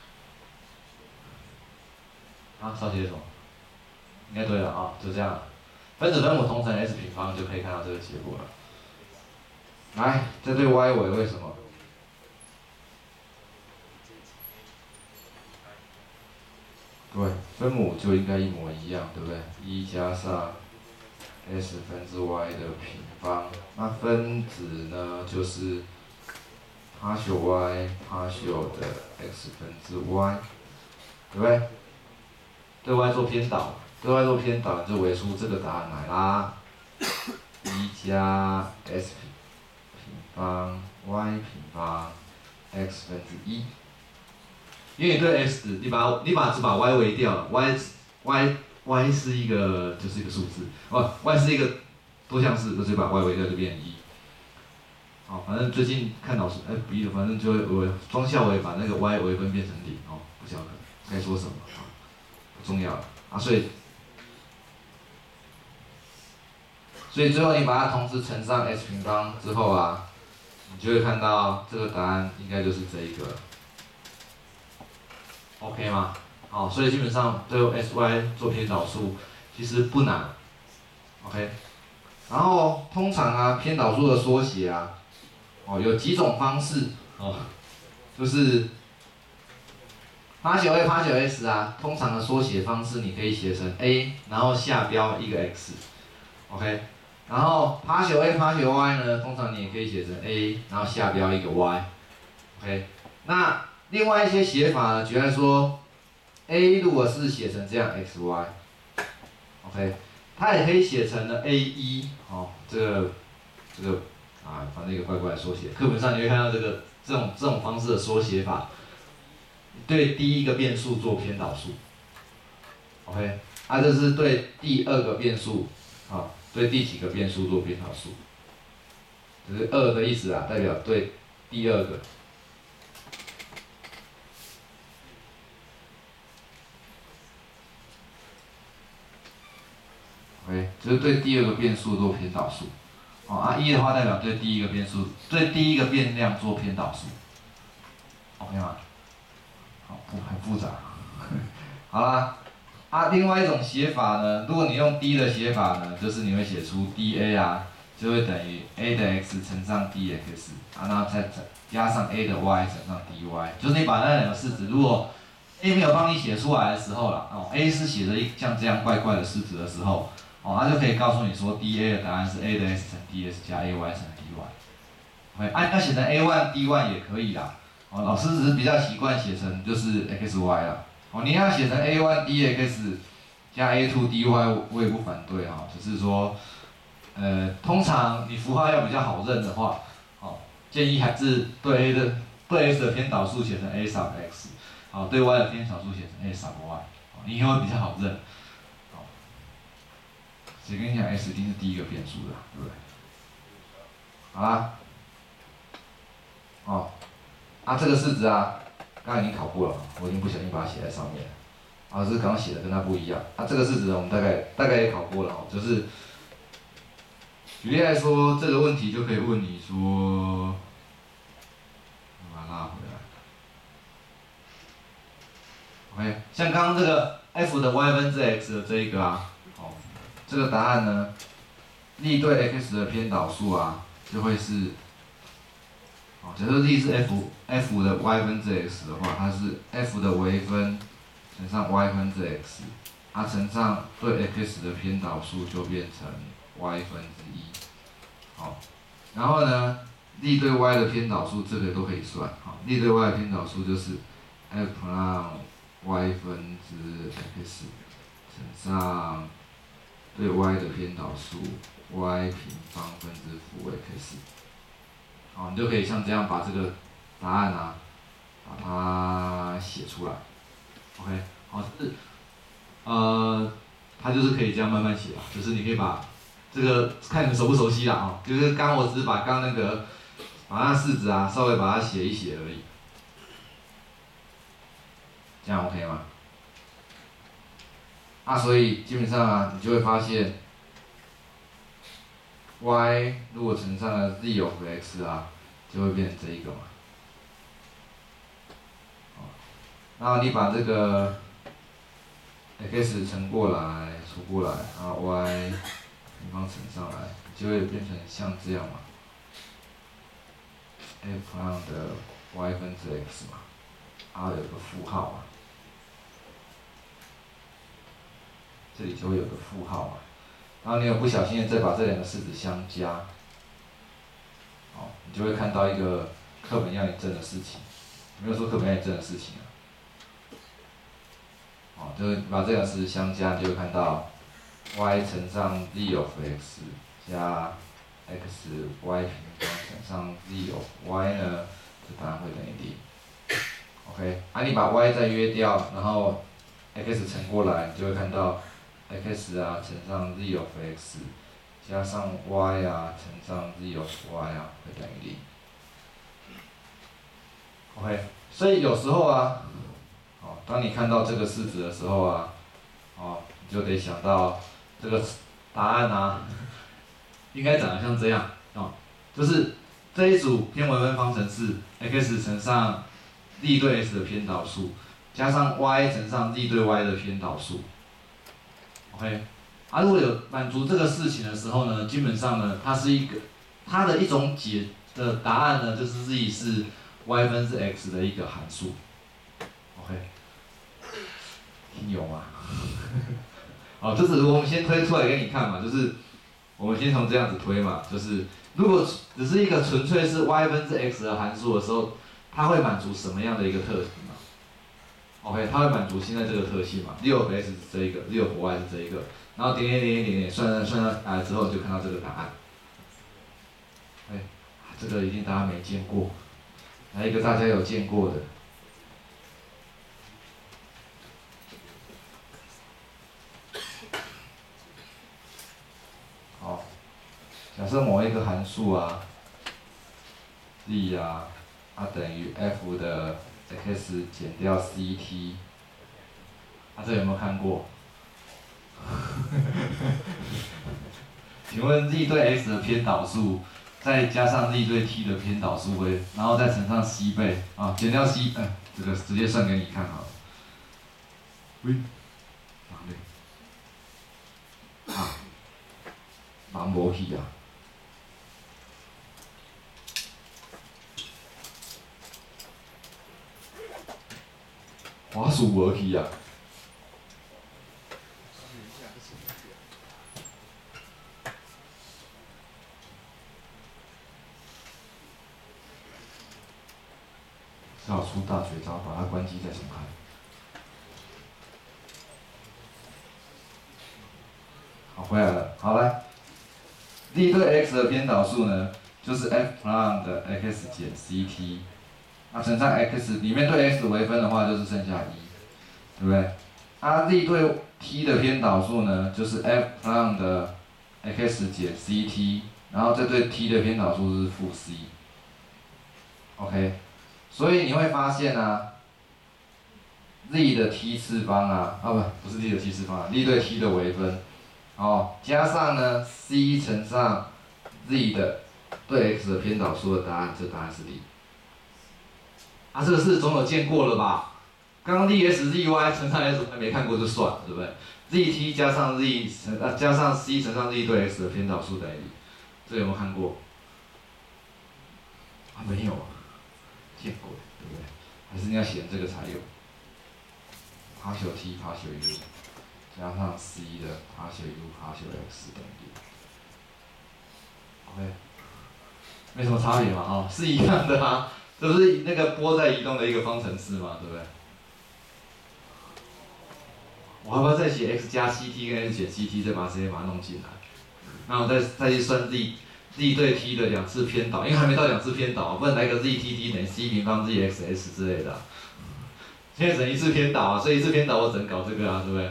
Speaker 1: 啊，少写什么？应该对了啊，就这样，分子分母同乘 s 平方就可以看到这个结果了。来，这对 y 维为什么？对，分母就应该一模一样，对不对？一加上 s 分之 y 的平方，那分子呢就是 partial y partial 的 x 分之 y， 对不对？对 y 做偏导，对 y 做偏导，你就维出这个答案来啦。一加 s 平方 y 平方 x 分之一。因为你对 x， 你把你把只把 y 微掉了 ，y y y 是一个就是一个数字，哦 y 是一个多项式，就是把 y 微掉就变一。好，反正最近看老师哎不一的，反正就会我双效微把那个 y 微分变成零哦，不晓得该说什么啊，不重要了啊，所以所以最后你把它同时乘上 s 平方之后啊，你就会看到这个答案应该就是这一个了。OK 吗？好，所以基本上对 S Y 做偏导数其实不难 ，OK。然后通常啊，偏导数的缩写啊，哦有几种方式哦，就是 partial A partial S 啊，通常的缩写方式你可以写成 A， 然后下标一个 x，OK。然后 partial A partial Y 呢，通常你也可以写成 A， 然后下标一个 y，OK。那另外一些写法呢，举例来说 ，a 如果是写成这样 x y，OK， 它也可以写成了 a 一，哦，这个这个啊，反正一个怪怪的缩写，课本上你会看到这个这种这种方式的缩写法，对第一个变数做偏导数 ，OK， 啊，这是对第二个变数，啊，对第几个变数做偏导数，就是二的意思啊，代表对第二个。OK， 就是对第二个变数做偏导数，哦啊一的话代表对第一个变数，对第一个变量做偏导数 ，OK 吗？好，不很复杂，好啦，啊另外一种写法呢，如果你用 d 的写法呢，就是你会写出 dA 啊，就会等于 a 的 x 乘上 dx， 啊然后再加上 a 的 y 乘上 dy， 就是你把那两个式子，如果 a 没有帮你写出来的时候啦，哦 a 是写的像这样怪怪的式子的时候。哦，它就可以告诉你说 dA 的答案是 a 的 x 乘 ds 加 ay 乘 dy。OK， 按要写成 a 一 dy 也可以啦。哦，老师只是比较习惯写成就是 xy 啦。哦，你要写成 a 一 dx 加 a 二 dy， 我也不反对哈，只是说，呃，通常你符号要比较好认的话，哦，建议还是对 a 的对 x 的偏导数写成 a sub x， 好，对 y 的偏导数写成 a sub y， 哦，你以后会比较好认。谁跟你讲 x 一定是第一个变数的，对不对？好啦，哦， 啊，这个式子啊，刚才已经考过了，我已经不小心把它写在上面了。啊，是刚刚写的跟它不一样。啊，这个式子我们大概大概也考过了哦，就是举例来说，这个问题就可以问你说，把它拉回来。OK， 像刚刚这个 f 的 y 分之 x 的这一个啊，哦，这个答案呢，力对 x 的偏导数啊，就会是。哦，假设 力是 f f 的 y 分之 x 的话，它是 f 的微分乘上 y 分之 x， 它乘上对 x 的偏导数就变成 y 分之一。好，然后呢，力对 y 的偏导数这个都可以算。好，力对 y 的偏导数就是 f 让 y 分之 x 乘上对 y 的偏导数 y 平方分之负 x。好，你就可以像这样把这个答案啊，把它写出来。OK， 好，是，呃，它就是可以这样慢慢写啊，就是你可以把这个看你们熟不熟悉啦啊，就是刚我只是把刚那个把那式子啊稍微把它写一写而已，这样 OK 吗？啊，所以基本上啊，你就会发现 y 如果乘上了 z of x 啊，就会变成这一个嘛。然后你把这个 x 乘过来，除过来，然后 y 平方乘上来，就会变成像这样嘛 ，f 让的 y 分之 x 嘛，然后有个负号嘛，这里就会有个负号嘛。然后你有不小心的再把这两个式子相加，哦，你就会看到一个课本要你证的事情，没有说课本要你证的事情啊。哦，就是把这两个式子相加，你就会看到 y 乘上 z of x 加 x y 平方乘上 z of y 呢，这答案会等于零。OK， 啊，你把 y 再约掉，然后 x 乘过来，你就会看到 x 啊乘上 z of x 加上 y 啊乘上 z of y 啊会等于零。OK， 所以有时候啊。哦，当你看到这个式子的时候啊，哦，你就得想到这个答案啊，应该长得像这样哦，就是这一组偏微分方程式 x 乘上 z 对 x 的偏导数，加上 y 乘上 z 对 y 的偏导数。OK， 啊，如果有满足这个事情的时候呢，基本上呢，它是一个它的一种解的答案呢，就是 z 是 y 分之 x 的一个函数。OK。听有吗？好，就是我们先推出来给你看嘛，就是我们先从这样子推嘛，就是如果只是一个纯粹是 y 分之 x 的函数的时候，它会满足什么样的一个特性嘛 ？OK， 它会满足现在这个特性嘛，六 x 是这一个，六 y 是这一个，然后点点点点点点算算算下来之后，就看到这个答案。哎，这个一定大家没见过，来一个大家有见过的。好，假设某一个函数啊 ，z 啊，它等于 f 的 x 减掉 ct， 啊，这有没有看过？请问 z 对 x 的偏导数，再加上 z 对 t 的偏导数会，然后再乘上 c 倍啊，减掉 c， 嗯、呃，这个直接算给你看好了。喂，哪里？啊，忙无去啊！滑鼠无去啊！只好出大绝招，把它关机再重开。好，回来了。好来 ，z 对 x 的偏导数呢，就是 f prime 的 x 减 ct， 那乘上 x 里面对 x 微分的话，就是剩下一，对不对？啊 z 对 t 的偏导数呢，就是 f prime 的 x 减 ct， 然后这对 t 的偏导数是负 c。OK。 所以你会发现啊 ，z 的 t 次方啊，啊不不是 z 的 t 次方啊 ，z 对 t 的微分，哦，加上呢 c 乘上 z 的对 x 的偏导数的答案，这答案是 D。啊，这个是总有见过了吧？刚刚 ds zy 乘上 s 还没看过就算了，对不对 ？zt 加上 z 乘啊加上 c 乘上 z 对 x 的偏导数等于 D， 这有没有看过？啊，没有啊，见过，对不对？还是你要写这个才有。partial t partial u 加上 c 的 partial u partial x 等于 OK， 没什么差别嘛，哦，是一样的啊，这不是那个波在移动的一个方程式嘛，对不对？我要不要再写 x 加 ct 跟 x 减 ct， 再把这些把它弄进来，然后再再去算 z z 对 t 的两次偏导，因为还没到两次偏导，不能来个 ztt 等于 c 平方 zxs 之类的、啊。现在只能一次偏导啊，所以一次偏导我只能搞这个啊，对不对？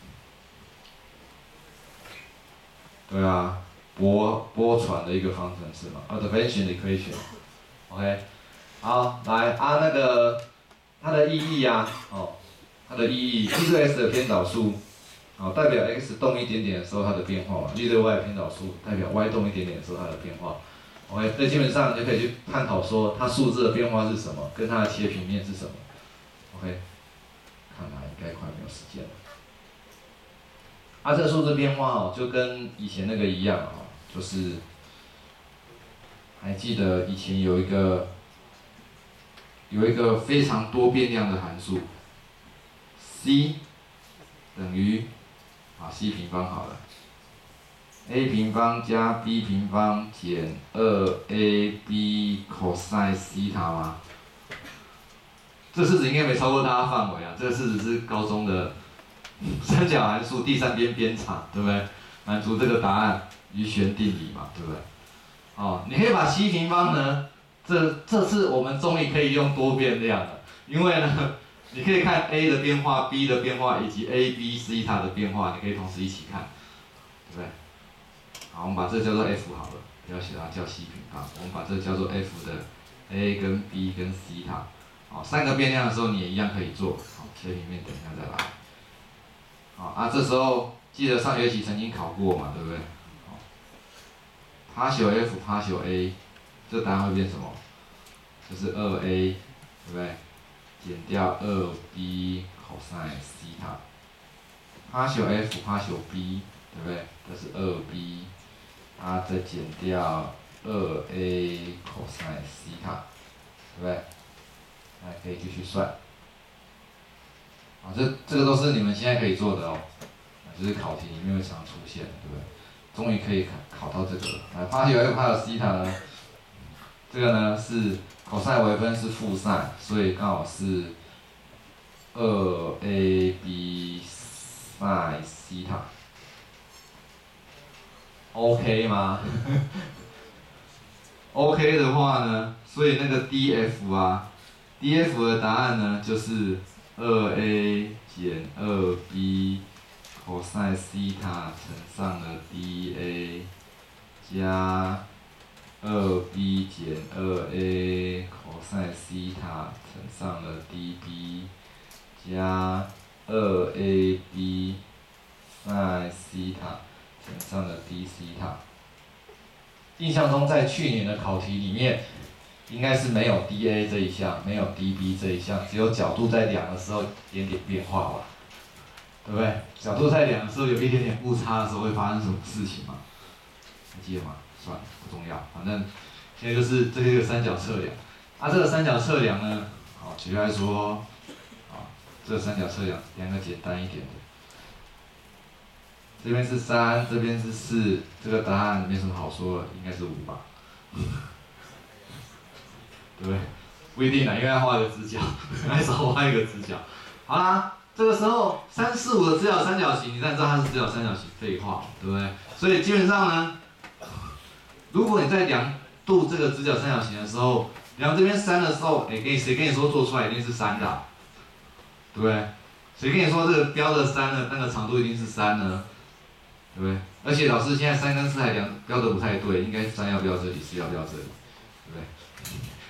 Speaker 1: 对啊，波波传的一个方程式嘛，啊 ，differential equation，OK， 好，来啊那个它的意义啊，哦，它的意义 ，t 对 x 的偏导数，哦，代表 x 动一点点的时候它的变化嘛 ，g 对 y 的偏导数代表 y 动一点点的时候它的变化。OK， 所以基本上你就可以去探讨说它数字的变化是什么，跟它的切平面是什么。OK。看来应该快没有时间了。啊，这个数字变化哦，就跟以前那个一样哦，就是还记得以前有一个有一个非常多变量的函数 ，c 等于啊 c 平方好了 ，a 平方加 b 平方减二 a b cos 西塔吗？这式子应该没超过它的范围啊，这个式子是高中的三角函数第三边边长，对不对？满足这个答案余弦定理嘛，对不对？哦，你可以把 c 平方呢，这这次我们终于可以用多变量了，因为呢，你可以看 a 的变化、b 的变化以及 a b c 它的变化，你可以同时一起看，对不对？好，我们把这叫做 f 好了，不要写它叫 c 平方，我们把这叫做 f 的 a 跟 b 跟 c 塔。好，三个变量的时候你也一样可以做，好，切平面等一下再来。好啊，这时候记得上学期曾经考过嘛，对不对？好 ，partial f partial a， 这答案会变什么？就是二 a， 对不对？减掉二 b cos 西塔。partial f partial b， 对不对？这是二 b， 啊，再减掉二 a cos 西塔，对不对？还可以继续算，啊，这这个都是你们现在可以做的哦，就是考题里面会常出现，对不对？终于可以考考到这个了。来，partial f partial西塔呢，这个呢是 cos 微分是负 sin， 所以刚好是二 a b sin 西塔 ，OK 吗？OK 的话呢，所以那个 df 啊。df 的答案呢，就是二 a 减二 b cos 西塔乘上了 dA 加二 b 减二 a cos 西塔乘上了 dB 加二 a b sin 西塔乘上了 d 西塔。印象中在去年的考题里面。应该是没有 dA 这一项，没有 dB 这一项，只有角度在量的时候点点变化吧，对不对？角度在量的时候有一点点误差的时候会发生什么事情吗？还记得吗？算了，不重要，反正现在就是这个三角测量。啊，这个三角测量呢，好，举例来说，啊，这个三角测量两个简单一点的，这边是三，这边是四，这个答案没什么好说的，应该是五吧。对不对？不一定啦，因为要画一个直角，还少画一个直角。好啦，这个时候三四五的直角三角形，你当然知道它是直角三角形，废话，对不对？所以基本上呢，如果你在量度这个直角三角形的时候，量这边三的时候，哎，给谁跟你说做出来一定是三的、啊，对不对？谁跟你说这个标的三的那个长度一定是三呢？对不对？而且老师现在三跟四还量标的不太对，应该三要标这里，四要标这里，对不对？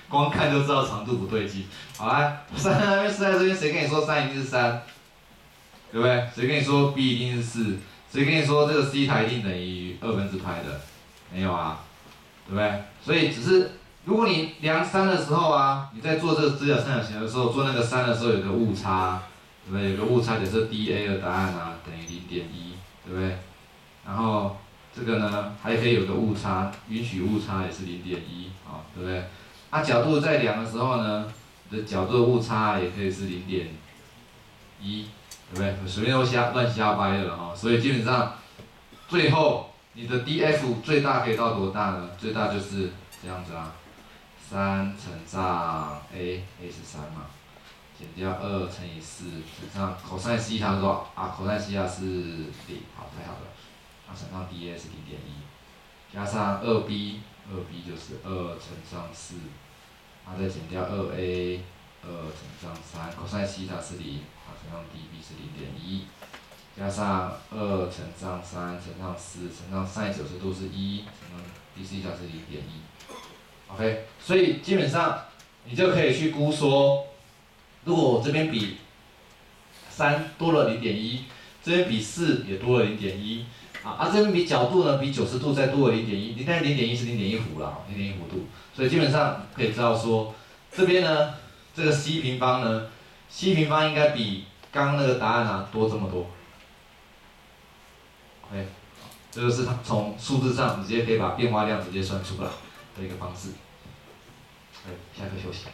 Speaker 1: 光看就知道长度不对劲。好啦，三那边是在这边，谁跟你说三一定是三？对不对？谁跟你说 b 一定是四？谁跟你说这个西塔一定等于二分之派的？没有啊，对不对？所以只是如果你量三的时候啊，你在做这个直角三角形的时候，做那个三的时候有个误差，对不对？有个误差，假设 D A 的答案啊等于零点一，对不对？然后这个呢还可以有个误差，允许误差也是零点一啊，对不对？它、啊、角度在量的时候呢，你的角度的误差也可以是零点一。对不对？随便都瞎乱瞎掰的了哈，所以基本上最后你的 D F 最大可以到多大呢？最大就是这样子啊，三乘上 a，a 是三嘛，减掉二乘以四乘上 cos 西塔多少啊 ？cos 西塔是零，好，太好了。那乘上 dA 是零点一，加上二 b， 二 b 就是二乘上四，然后再减掉二 a， 二乘上三 ，cos 西塔是零。乘上 dB 是零点一，加上二乘上三乘上四乘上 sin 九十度是一，乘上 d 西塔是零点一。OK， 所以基本上你就可以去估说，如果我这边比三多了零点一，这边比四也多了零点一，啊，啊这边比角度呢比九十度再多了零点一，你看零点一是零点一弧了，零点一弧度，所以基本上可以知道说，这边呢这个 c 平方呢。c 平方应该比刚刚那个答案啊多这么多。OK， 这个是它从数字上直接可以把变化量直接算出来的一个方式。OK， 下课休息。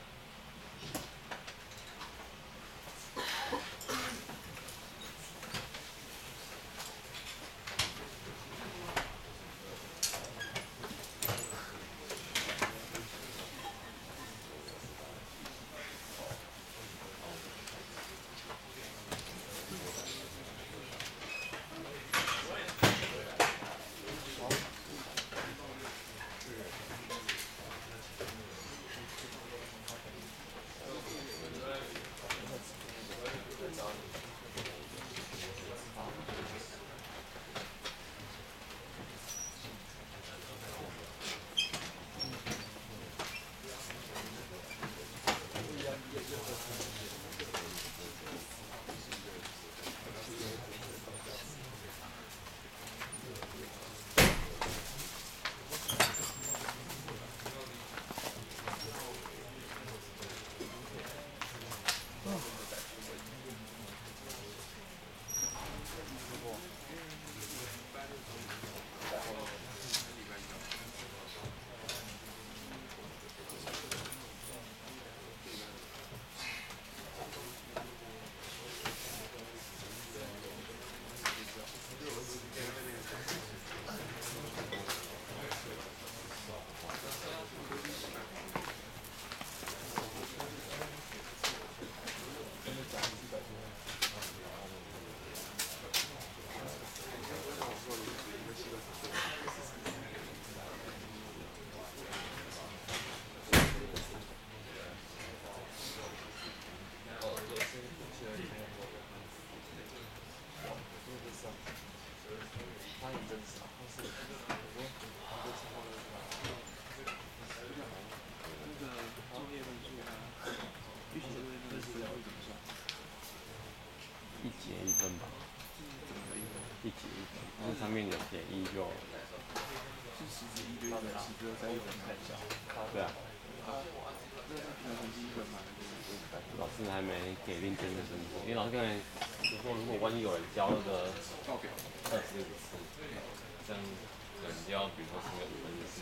Speaker 3: 上面有写一就，
Speaker 4: 是十之一对一的十之后再一分太小。
Speaker 3: 对啊。
Speaker 4: 那是平常是一分嘛？
Speaker 3: 老师还没给定真的分数，因为老师刚才就说，如果万一有人交那个二十五次，这样可能就要比如说是个五分之四。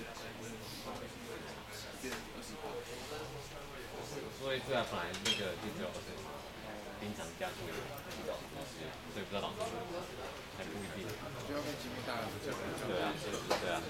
Speaker 3: 所以这本来那个就只有二十五，平常加数有，所以不知道老师还不一定。
Speaker 4: 就要看几率大了，对
Speaker 3: 啊，对啊。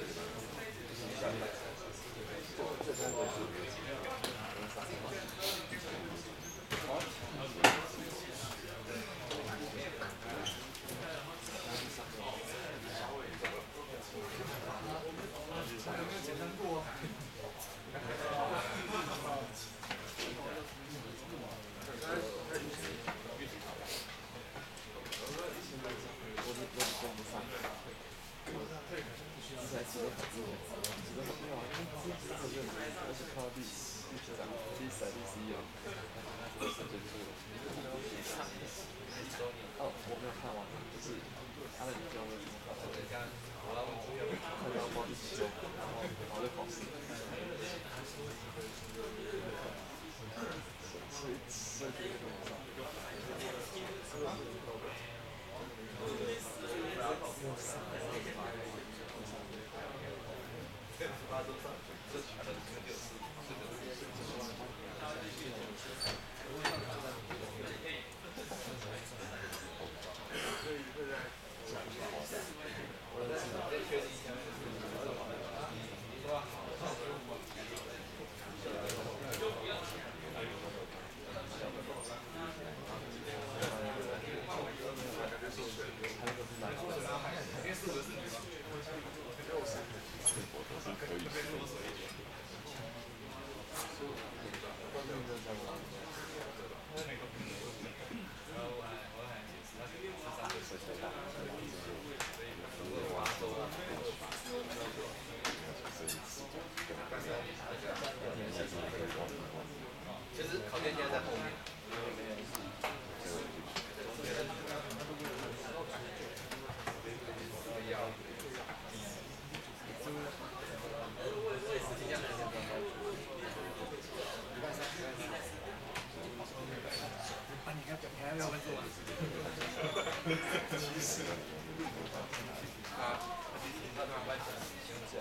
Speaker 4: 才几个字，几个字啊？几个字，而且靠地。 哦，我没有看完，就是他的研究为什么考试，看到光一起修，然后然后就考试。所以所以这个
Speaker 2: 其实考卷现在在后面。啊，你看，你还没有分数吗？其实。啊，那他班长先讲。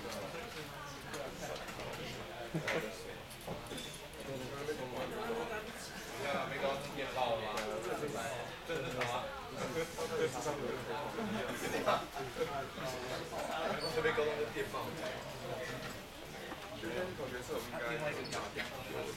Speaker 2: 没搞成电报吗？这是什么？这边高中是电报。今天口诀测我们应该。另外一个鸟鸟。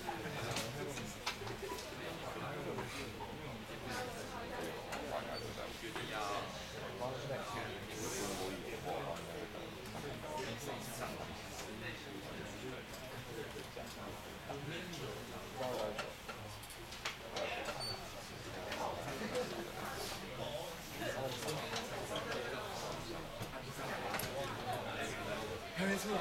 Speaker 2: 还没出来。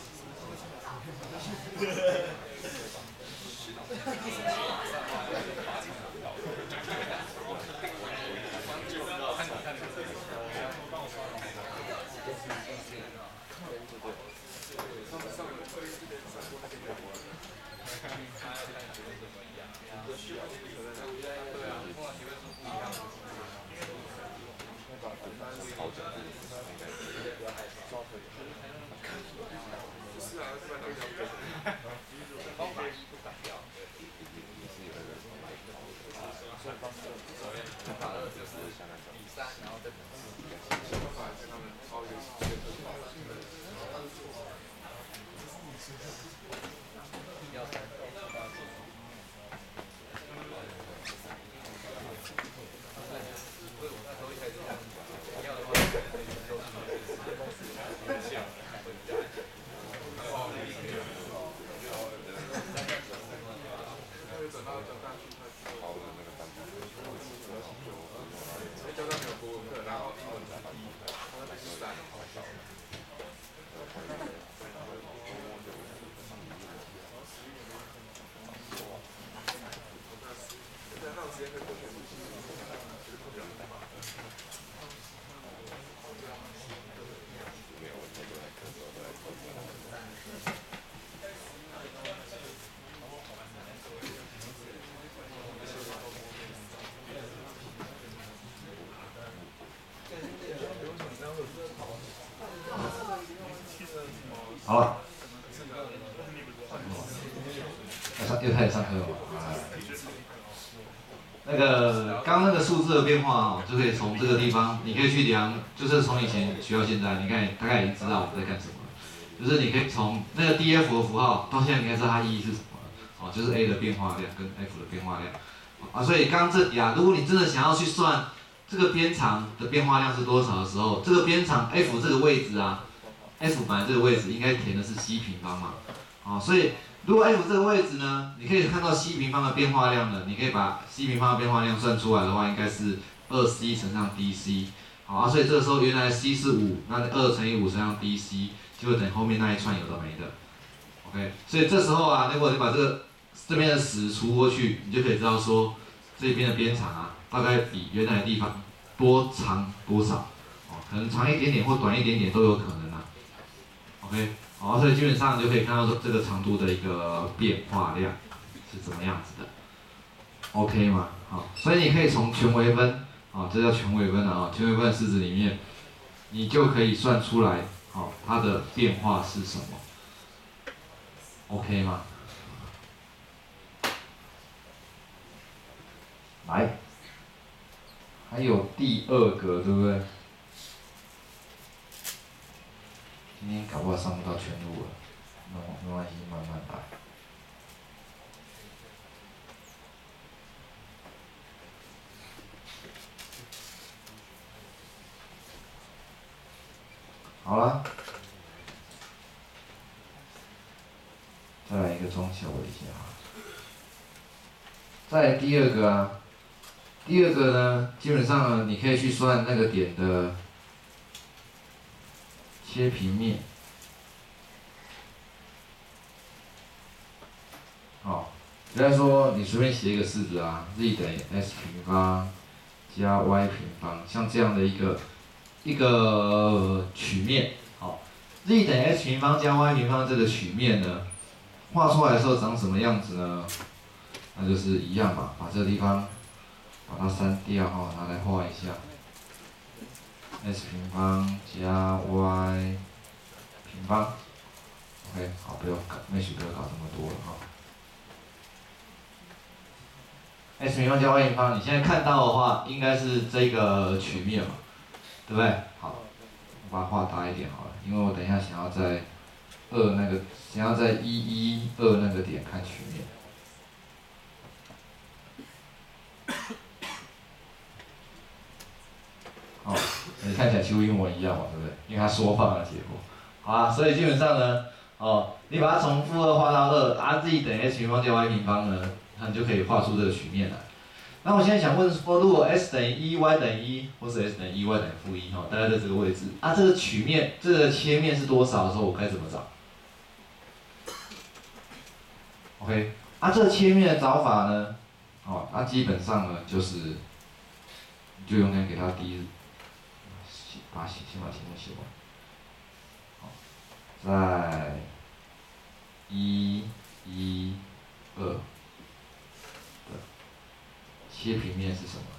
Speaker 1: 好了，上又开始上课了。那个刚那个数字的变化哦，就可以从这个地方，你可以去量，就是从以前学到现在，你看大概已经知道我们在干什么了。就是你可以从那个 D F 的符号到现在，你应该知道它意义是什么了。哦，就是 A 的变化量跟 F 的变化量。啊，所以刚刚这呀，如果你真的想要去算这个边长的变化量是多少的时候，这个边长 F 这个位置啊。F 本来这个位置应该填的是 c 平方嘛，啊、哦，所以如果 F 这个位置呢，你可以看到 c 平方的变化量呢，你可以把 c 平方的变化量算出来的话，应该是 二 c 乘上 dc， 好啊，所以这个时候原来 c 是五，那二乘以五乘上 dc， 就会等后面那一串有的没的。 OK， 所以这时候啊，如果你把这个这边的十除过去，你就可以知道说这边的边长啊，大概比原来的地方多长多少，哦，可能长一点点或短一点点都有可能啊。OK， 好，所以基本上你就可以看到说这个长度的一个变化量是怎么样子的。OK 吗？好，所以你可以从全微分，啊，这叫全微分啊，全微分的式子里面，你就可以算出来，好，它的变化是什么 ？OK 吗？来，还有第二个，对不对？今天搞不好上不到全路了，没没关系，慢慢来。好了，再来一个中小微一下。再来第二个啊，第二个呢，基本上呢，你可以去算那个点的切平面。好，比方说你随便写一个式子啊 ，z 等于 s 平方加 y 平方，像这样的一个一个曲面，好 ，z 等于 s 平方加 y 平方这个曲面呢，画出来的时候长什么样子呢？那就是一样吧，把这个地方把它删掉哈，拿来画一下 ，s 平方加 y 平方 ，OK， 好，不要搞，没许不要搞这么多了哈。s 平方加 y 平方，你现在看到的话，应该是这个曲面嘛，对不对？好，我把它画大一点好了，因为我等一下想要在二那个，想要在一一二那个点看曲面。哦，你看起来几乎一模一样嘛，对不对？因为它缩放的结果。好啊，所以基本上呢，哦，你把它从负二画到二，r(z) 等于 s 平方加 y 平方呢，那你就可以画出这个曲面来。那我现在想问说，如果 s 等于一 ，y 等于一，或是 s 等于一 ，y 等于负一，哈，大概在这个位置，啊，这个曲面，这个切面是多少的时候，我该怎么找 ？OK， 啊，这个切面的找法呢，哦，那、啊、基本上呢，就是你就永远给它第一。把写先把题目写完，好，在一、一、二的切平面是什么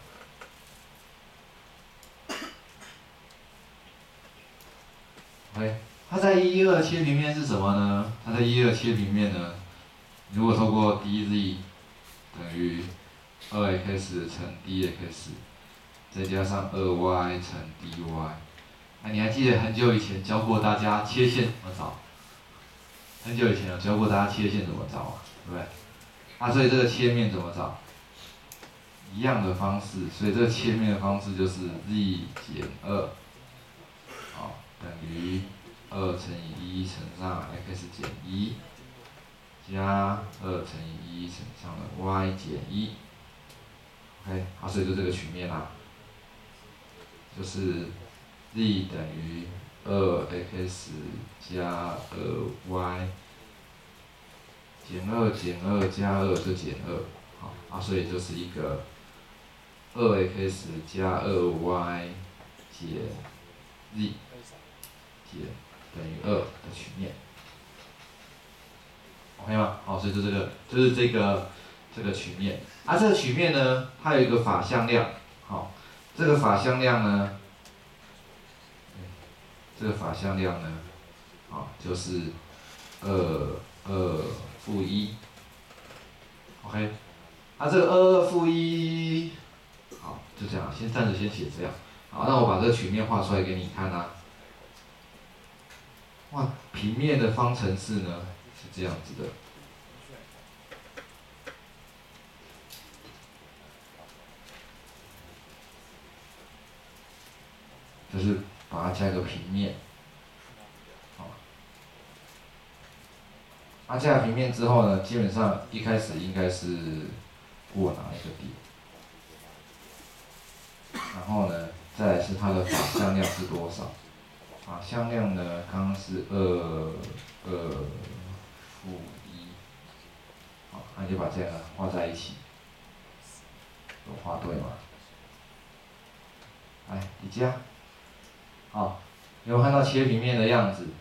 Speaker 1: ？OK， 它在一、一、二切平面是什么呢？它在一、一、二切平面呢，如果透过 dz 等于二 x 乘 dx， 再加上二 y 乘 dy。那、啊、你还记得很久以前教过大家切线怎么找？很久以前有教过大家切线怎么找啊，对不对？啊，所以这个切面怎么找？一样的方式，所以这个切面的方式就是 z 减二，好，等于二乘以一乘上 x 减一，加二乘以一乘上的 y 减一。OK， 好，所以就这个曲面啦，就是。z 等于二 x 加二 y 减二减二加二就减二，好啊，所以就是一个二 x 加二 y 减 z 减等于二的曲面 ，OK 吗？好，所以就这个就是这个这个曲面，啊，这个曲面呢，它有一个法向量，好，这个法向量呢。这个法向量呢，啊，就是二二负一 ，OK， 啊，这个二二负一，好，就这样，先暂时先写这样，好，那我把这个曲面画出来给你看啊。哇，平面的方程式呢是这样子的，就是把它加个平面。它加了平面之后呢，基本上一开始应该是过哪一个点，然后呢，再来是它的法向量是多少？法向量呢，刚刚是二二这样画在一起，有画对吗？来，底加，好，有没有看到切平面的样子？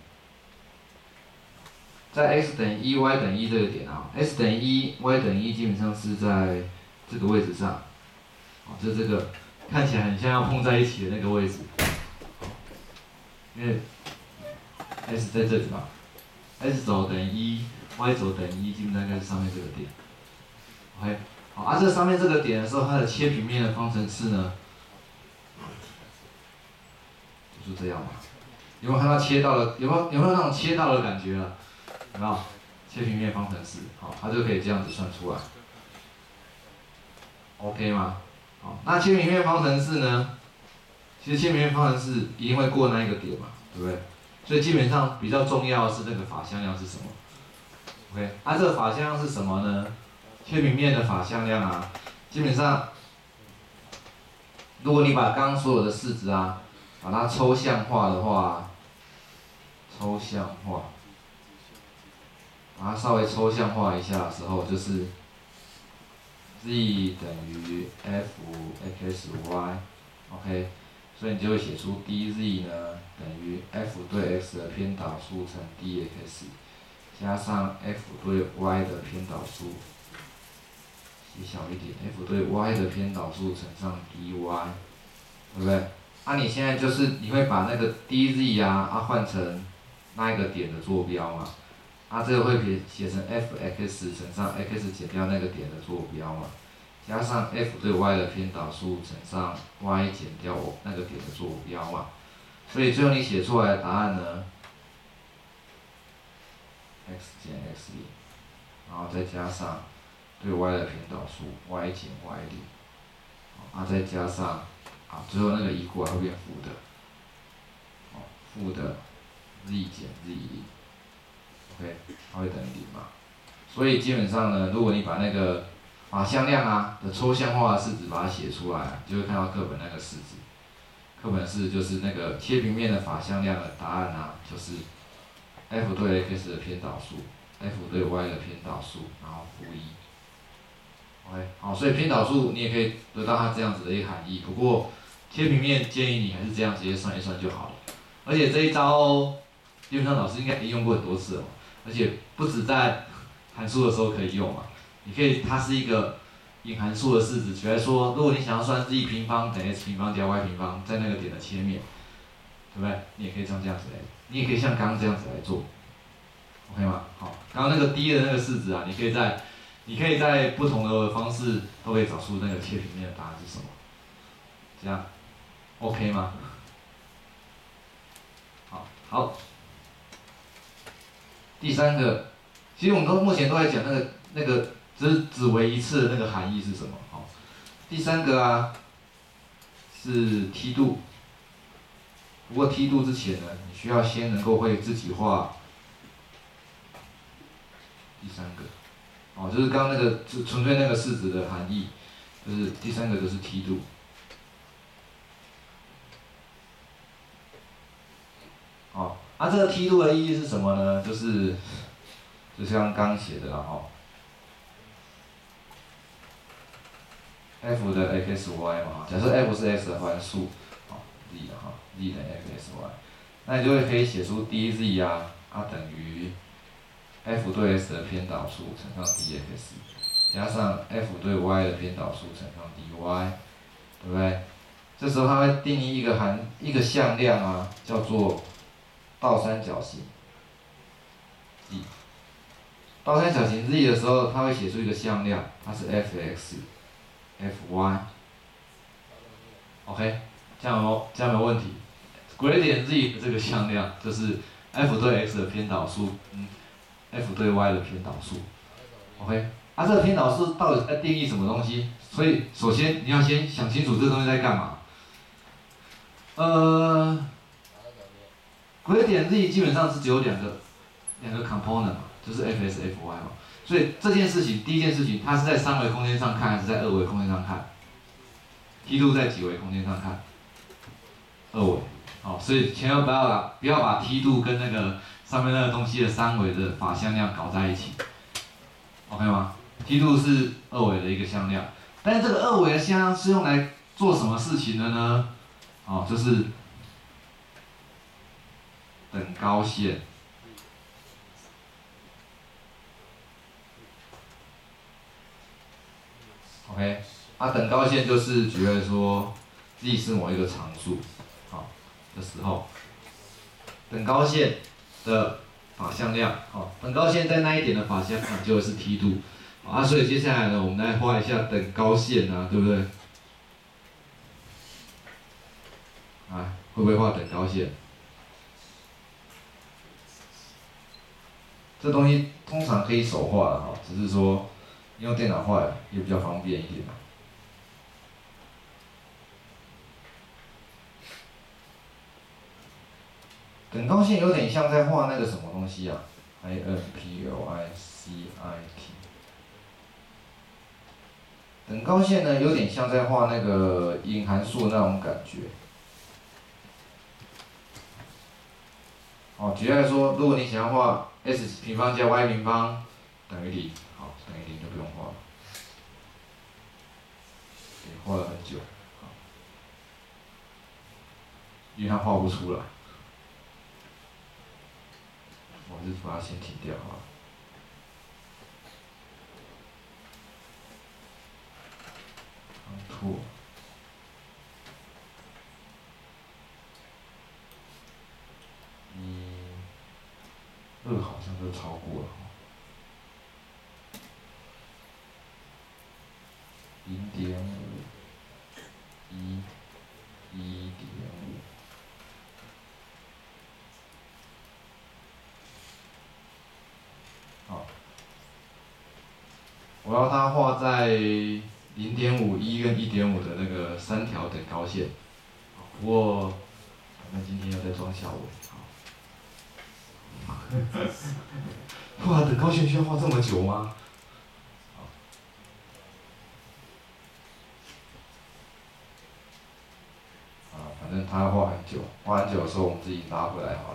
Speaker 1: 在 x 等于一 ，y 等于一这个点啊 ，x 等于一 ，y 等于一，基本上是在这个位置上，好，就这个看起来很像要碰在一起的那个位置，因为 x 在这里嘛 ，x 轴等于一 ，y 轴等于一，基本上应该是上面这个点。OK， 好，啊，这上面这个点的时候，它的切平面的方程式呢，就是这样嘛。有没有看到切到了？有没有有没有那种切到的感觉了？有没有？切平面方程式，好，它就可以这样子算出来。OK 吗？好，那切平面方程式呢？其实切平面方程式一定会过那一个点嘛，对不对？所以基本上比较重要的是那个法向量是什么 ？OK， 啊，这个法向量是什么呢？切平面的法向量啊，基本上，如果你把刚刚所有的式子啊，把它抽象化的话，抽象化，把它稍微抽象化一下的时候，就是 z 等于 f(x,y)，OK， 所以你就会写出 dz 呢等于 f 对 x 的偏导数乘 dx， 加上 f 对 y 的偏导数。写小一点 ，f 对 y 的偏导数乘上 dy， 对不对？啊，你现在就是你会把那个 dz 啊啊换成那一个点的坐标嘛，啊这个会写写成 f(x) 乘上 x 减掉那个点的坐标嘛，加上 f 对 y 的偏导数乘上 y 减掉那个点的坐标嘛，所以最后你写出来的答案呢 ，x 减 x 零，然后再加上。对 y 的偏导数 y 减 y 零，啊再加上啊最后那个一过来会变负的，哦负的 z 减 z 零 ，OK 它会等于零嘛。所以基本上呢，如果你把那个法向量啊的抽象化的式子把它写出来，就会看到课本那个式子。课本式就是那个切平面的法向量的答案啊，就是 f 对 x 的偏导数 ，f 对 y 的偏导数，然后负一。OK， 好，所以偏导数你也可以得到它这样子的一个含义。不过切平面建议你还是这样直接算一算就好了。而且这一招基本上老师应该也用过很多次了，而且不止在函数的时候可以用嘛。你可以，它是一个隐函数的式子。举例说，如果你想要算 z 平方等于 x 平方加 y 平方，在那个点的切面，对不对？你也可以像这样子来，你也可以像刚刚这样子来做 ，OK 吗？好，刚刚那个 d 的那个式子啊，你可以在。你可以在不同的方式都可以找出那个切平面的答案是什么，这样 ，OK 吗？好，好。第三个，其实我们都目前都在讲那个那个只只为一次的那个含义是什么？好，第三个啊是梯度，不过梯度之前呢，你需要先能够会自己画第三个。哦，就是刚刚那个纯纯粹那个式子的含义，就是第三个就是梯度。哦，啊，这个梯度的意义是什么呢？就是，就像刚写的啦，哦 ，f 的 x y 嘛，假设 f 是 x 的函数，哦 z 的哈 ，z 等于 x y， 那你就会可以写出 dz 啊，啊等于 f 对 x 的偏导数乘上 dx， 加上 f 对 y 的偏导数乘上 dy， 对不对？这时候它会定义一个含一个向量啊，叫做倒三角形 z。倒三角形 z 的时候，它会写出一个向量，它是 f(x)、fy。OK， 这样哦，这样没问题。gradient z 的这个向量就是 f 对 x 的偏导数，嗯。f 对 y 的偏导数 ，OK， 啊，这个偏导数到底在定义什么东西？所以首先你要先想清楚这个东西在干嘛。呃 ，gradient z 基本上是只有两个两个 component 嘛，就是 f(x)、fy 嘛。所以这件事情，第一件事情，它是在三维空间上看还是在二维空间上看？梯度在几维空间上看？二维。哦，所以千万不要把不要把梯度跟那个上面那个东西的三维的法向量搞在一起 ，OK 吗？ 梯度是二维的一个向量，但是这个二维的向量是用来做什么事情的呢？哦，就是等高线。OK， 啊，等高线就是举例说 z 是某一个常数，好的时候，等高线的法向量，哦，等高线在那一点的法向量就是 梯度，啊，所以接下来呢，我们来画一下等高线啊，对不对？啊，会不会画等高线？这东西通常可以手画的哈，只是说用电脑画也比较方便一点嘛。等高线有点像在画那个什么东西啊 ，I N P L I C I T。等高线呢，有点像在画那个隐函数那种感觉。哦，举例来说，如果你想要画 s 平方加 y 平方等于零，好，等于零就不用画了，对，画了很久，好，因为它画不出来，我还是把它先停掉好了。错。一、二好像就超过了。零点五，一，一点五。好，我要它画在零点五、一跟一点五的那个三条等高线。不过，我们今天又在装小尾。哇，等高线需要画这么久吗？啊，反正它要画很久，画很久的时候我们自己拉回来好了。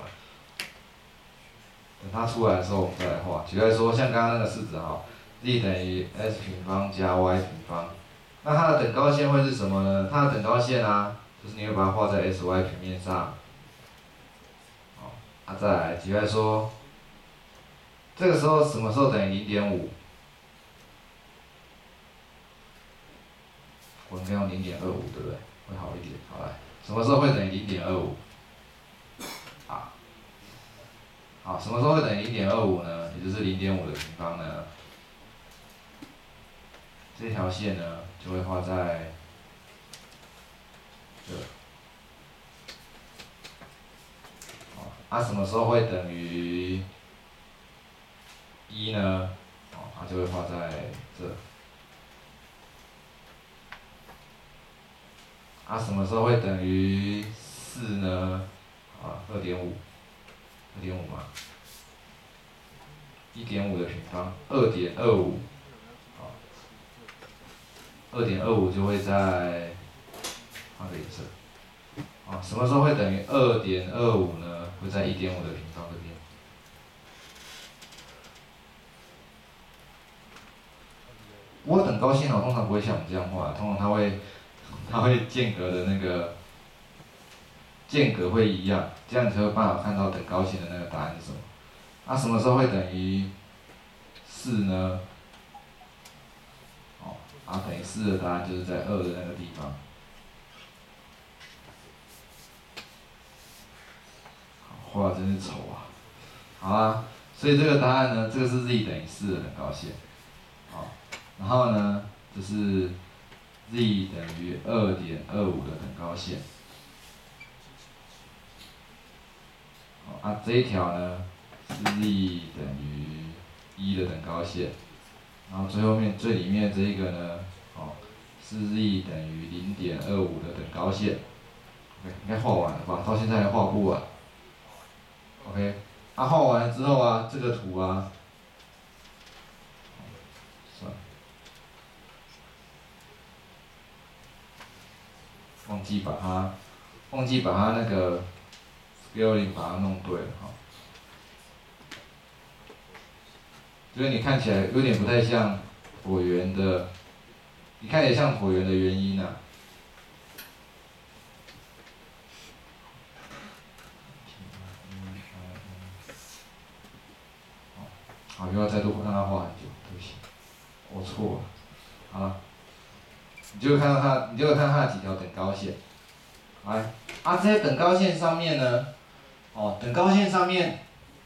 Speaker 1: 等它出来的时候我们再来画。举例来说，像刚刚那个式子哈 ，z 等于 s 平方加 y 平方，那它的等高线会是什么呢？它的等高线啊，就是你会把它画在 sy 平面上。好，啊再来，举例来说，这个时候什么时候等于零点五？我应该用零点二五，对不对？会好一点。好来，什么时候会等于零点二五？啊，好，什么时候会等于零点二五呢？也就是零点五的平方呢？这条线呢就会画在这。好，啊，什么时候会等于一呢？哦，它就会画在这。啊，什么时候会等于四呢？啊，二点五，二点五嘛，一点五的平方，二点二五，好，二点二五就会在画个颜色。啊，什么时候会等于二点二五呢？会在一点五的平方这边。不过等高线哦，通常不会像我们这样画，通常它会。它会间隔的那个间隔会一样，这样才有办法看到等高线的那个答案是什么。那、啊、什么时候会等于四呢？哦，啊等于四的答案就是在二的那个地方。画的真是丑啊！好啊，所以这个答案呢，这个是 z 等于四的等高线。好，然后呢，这是 z 等于二点二五的等高线。好啊，这一条呢是 z 等于一的等高线，然后最后面最里面这一个呢，哦，是 z 等于零点二五的等高线。OK， 应该画完了吧？到现在还画不完。OK， 啊，画完之后啊，这个图啊，算了，忘记把它，忘记把它那个 scaling 把它弄对了哈。就是你看起来有点不太像椭圆的，你看也像椭圆的原因啊。好，又要再度让它画很久，对不起，我错了。好了，你就会看到它，你就会看到它的几条等高线。来，啊，这些等高线上面呢，哦，等高线上面，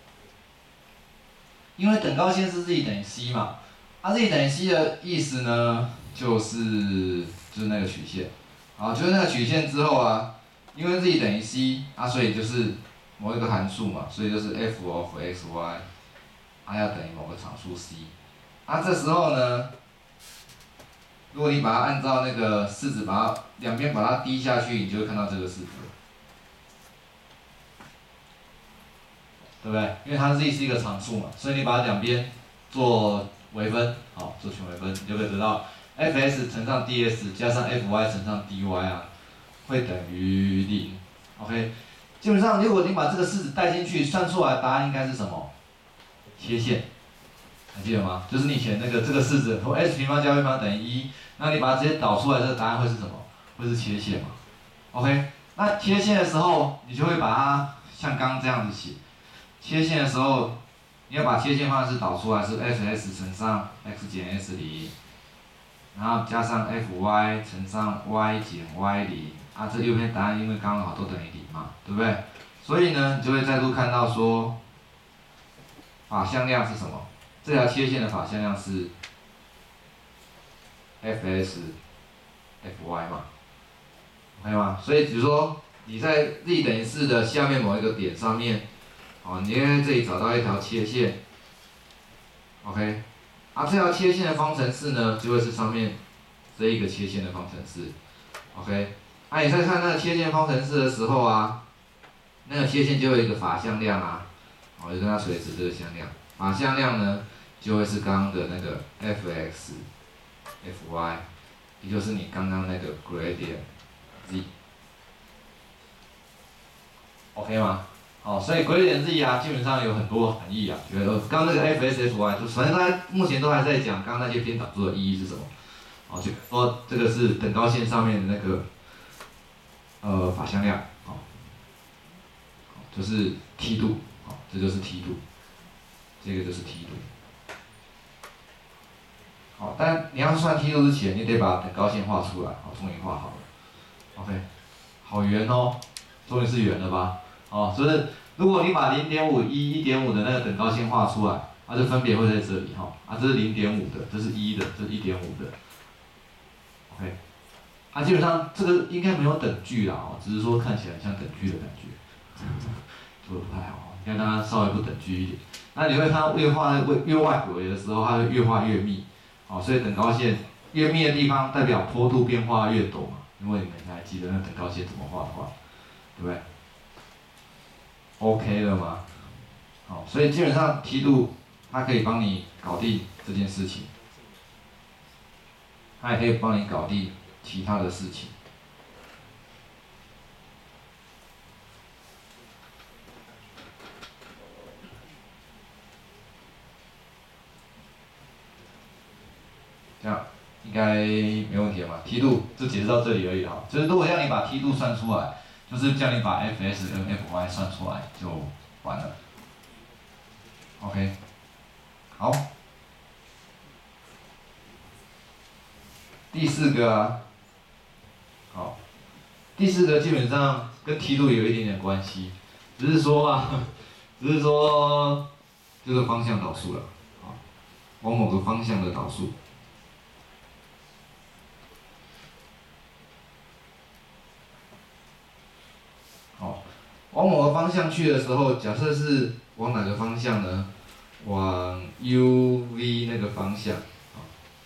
Speaker 1: 因为等高线是 z 等于 c 嘛，啊 z 等于 c 的意思呢，就是就是那个曲线，好，就是那个曲线之后啊，因为 z 等于 c 啊，所以就是某一个函数嘛，所以就是 f of x y， 啊要等于某个常数 c， 啊这时候呢，如果你把它按照那个式子，把它两边把它滴下去，你就会看到这个式子。对不对？因为它 z 是一个常数嘛，所以你把它两边做微分，好，做全微分，你就可以得到 f(x) 乘上 ds 加上 f(y) 乘上 dy 啊，会等于零。OK， 基本上如果你把这个式子带进去，算出来的答案应该是什么？切线，还记得吗？就是你以前那个这个式子，或 x 平方加 y 平方等于一，那你把它直接导出来，这个答案会是什么？会是切线嘛 ？OK， 那切线的时候，你就会把它像刚刚这样子写。切线的时候，你要把切线方式导出来是 f(x) 乘上 x 减 s 零，然后加上 f(y) 乘上 y 减 y 零，啊，这右边答案因为刚好都等于零嘛，对不对？所以呢，你就会再度看到说，法向量是什么？这条切线的法向量是 f(x) f(y) 嘛 ，OK 吗？所以比如说你在 z 等于四的下面某一个点上面。哦，你在这里找到一条切线 ，OK， 啊，这条切线的方程式呢，就会是上面这一个切线的方程式 ，OK， 啊，你在看那个切线方程式的时候啊，那个切线就有一个法向量啊，哦，就跟它垂直这个向量，法向量呢，就会是刚刚的那个 f(x) f(y)， 也就是你刚刚那个 gradient z，OK 吗？哦，所以 gradient z 啊，基本上有很多含义啊。觉得刚刚那个 f(x) f(y) 就反正大家目前都还在讲刚刚那些偏导数的意义是什么。哦，就说这个是等高线上面的那个呃法向量，哦，就是梯度，哦，这就是梯度，这个就是梯度。好，但你要算梯度之前，你得把等高线画出来。好，终于画好了。OK， 好圆哦，终于是圆了吧？哦，就是如果你把零点五、一、一点五的那个等高线画出来，它就分别会在这里哈。啊，这是零点五的，这是一的，这是一点五的。OK， 啊，基本上这个应该没有等距啦，哦，只是说看起来像等距的感觉，做的不太好。你看它稍微不等距一点，那你会看到越画越越外围的时候，它会越画越密。哦，所以等高线越密的地方，代表坡度变化越陡嘛。如果你们还记得那等高线怎么画的话，对不对 ？OK 了吗？好，所以基本上梯度它可以帮你搞定这件事情，它也可以帮你搞定其他的事情。这样应该没问题了嘛？梯度就解释到这里而已哈。就是如果要你把梯度算出来，就是叫你把 f(x) 跟 f(y) 算出来就完了。OK， 好。第四个啊，好，第四个基本上跟梯度有一点点关系，只是说啊，只是说这个方向导数了，啊，往某个方向的导数。好，往某个方向去的时候，假设是往哪个方向呢？往 u v 那个方向，啊，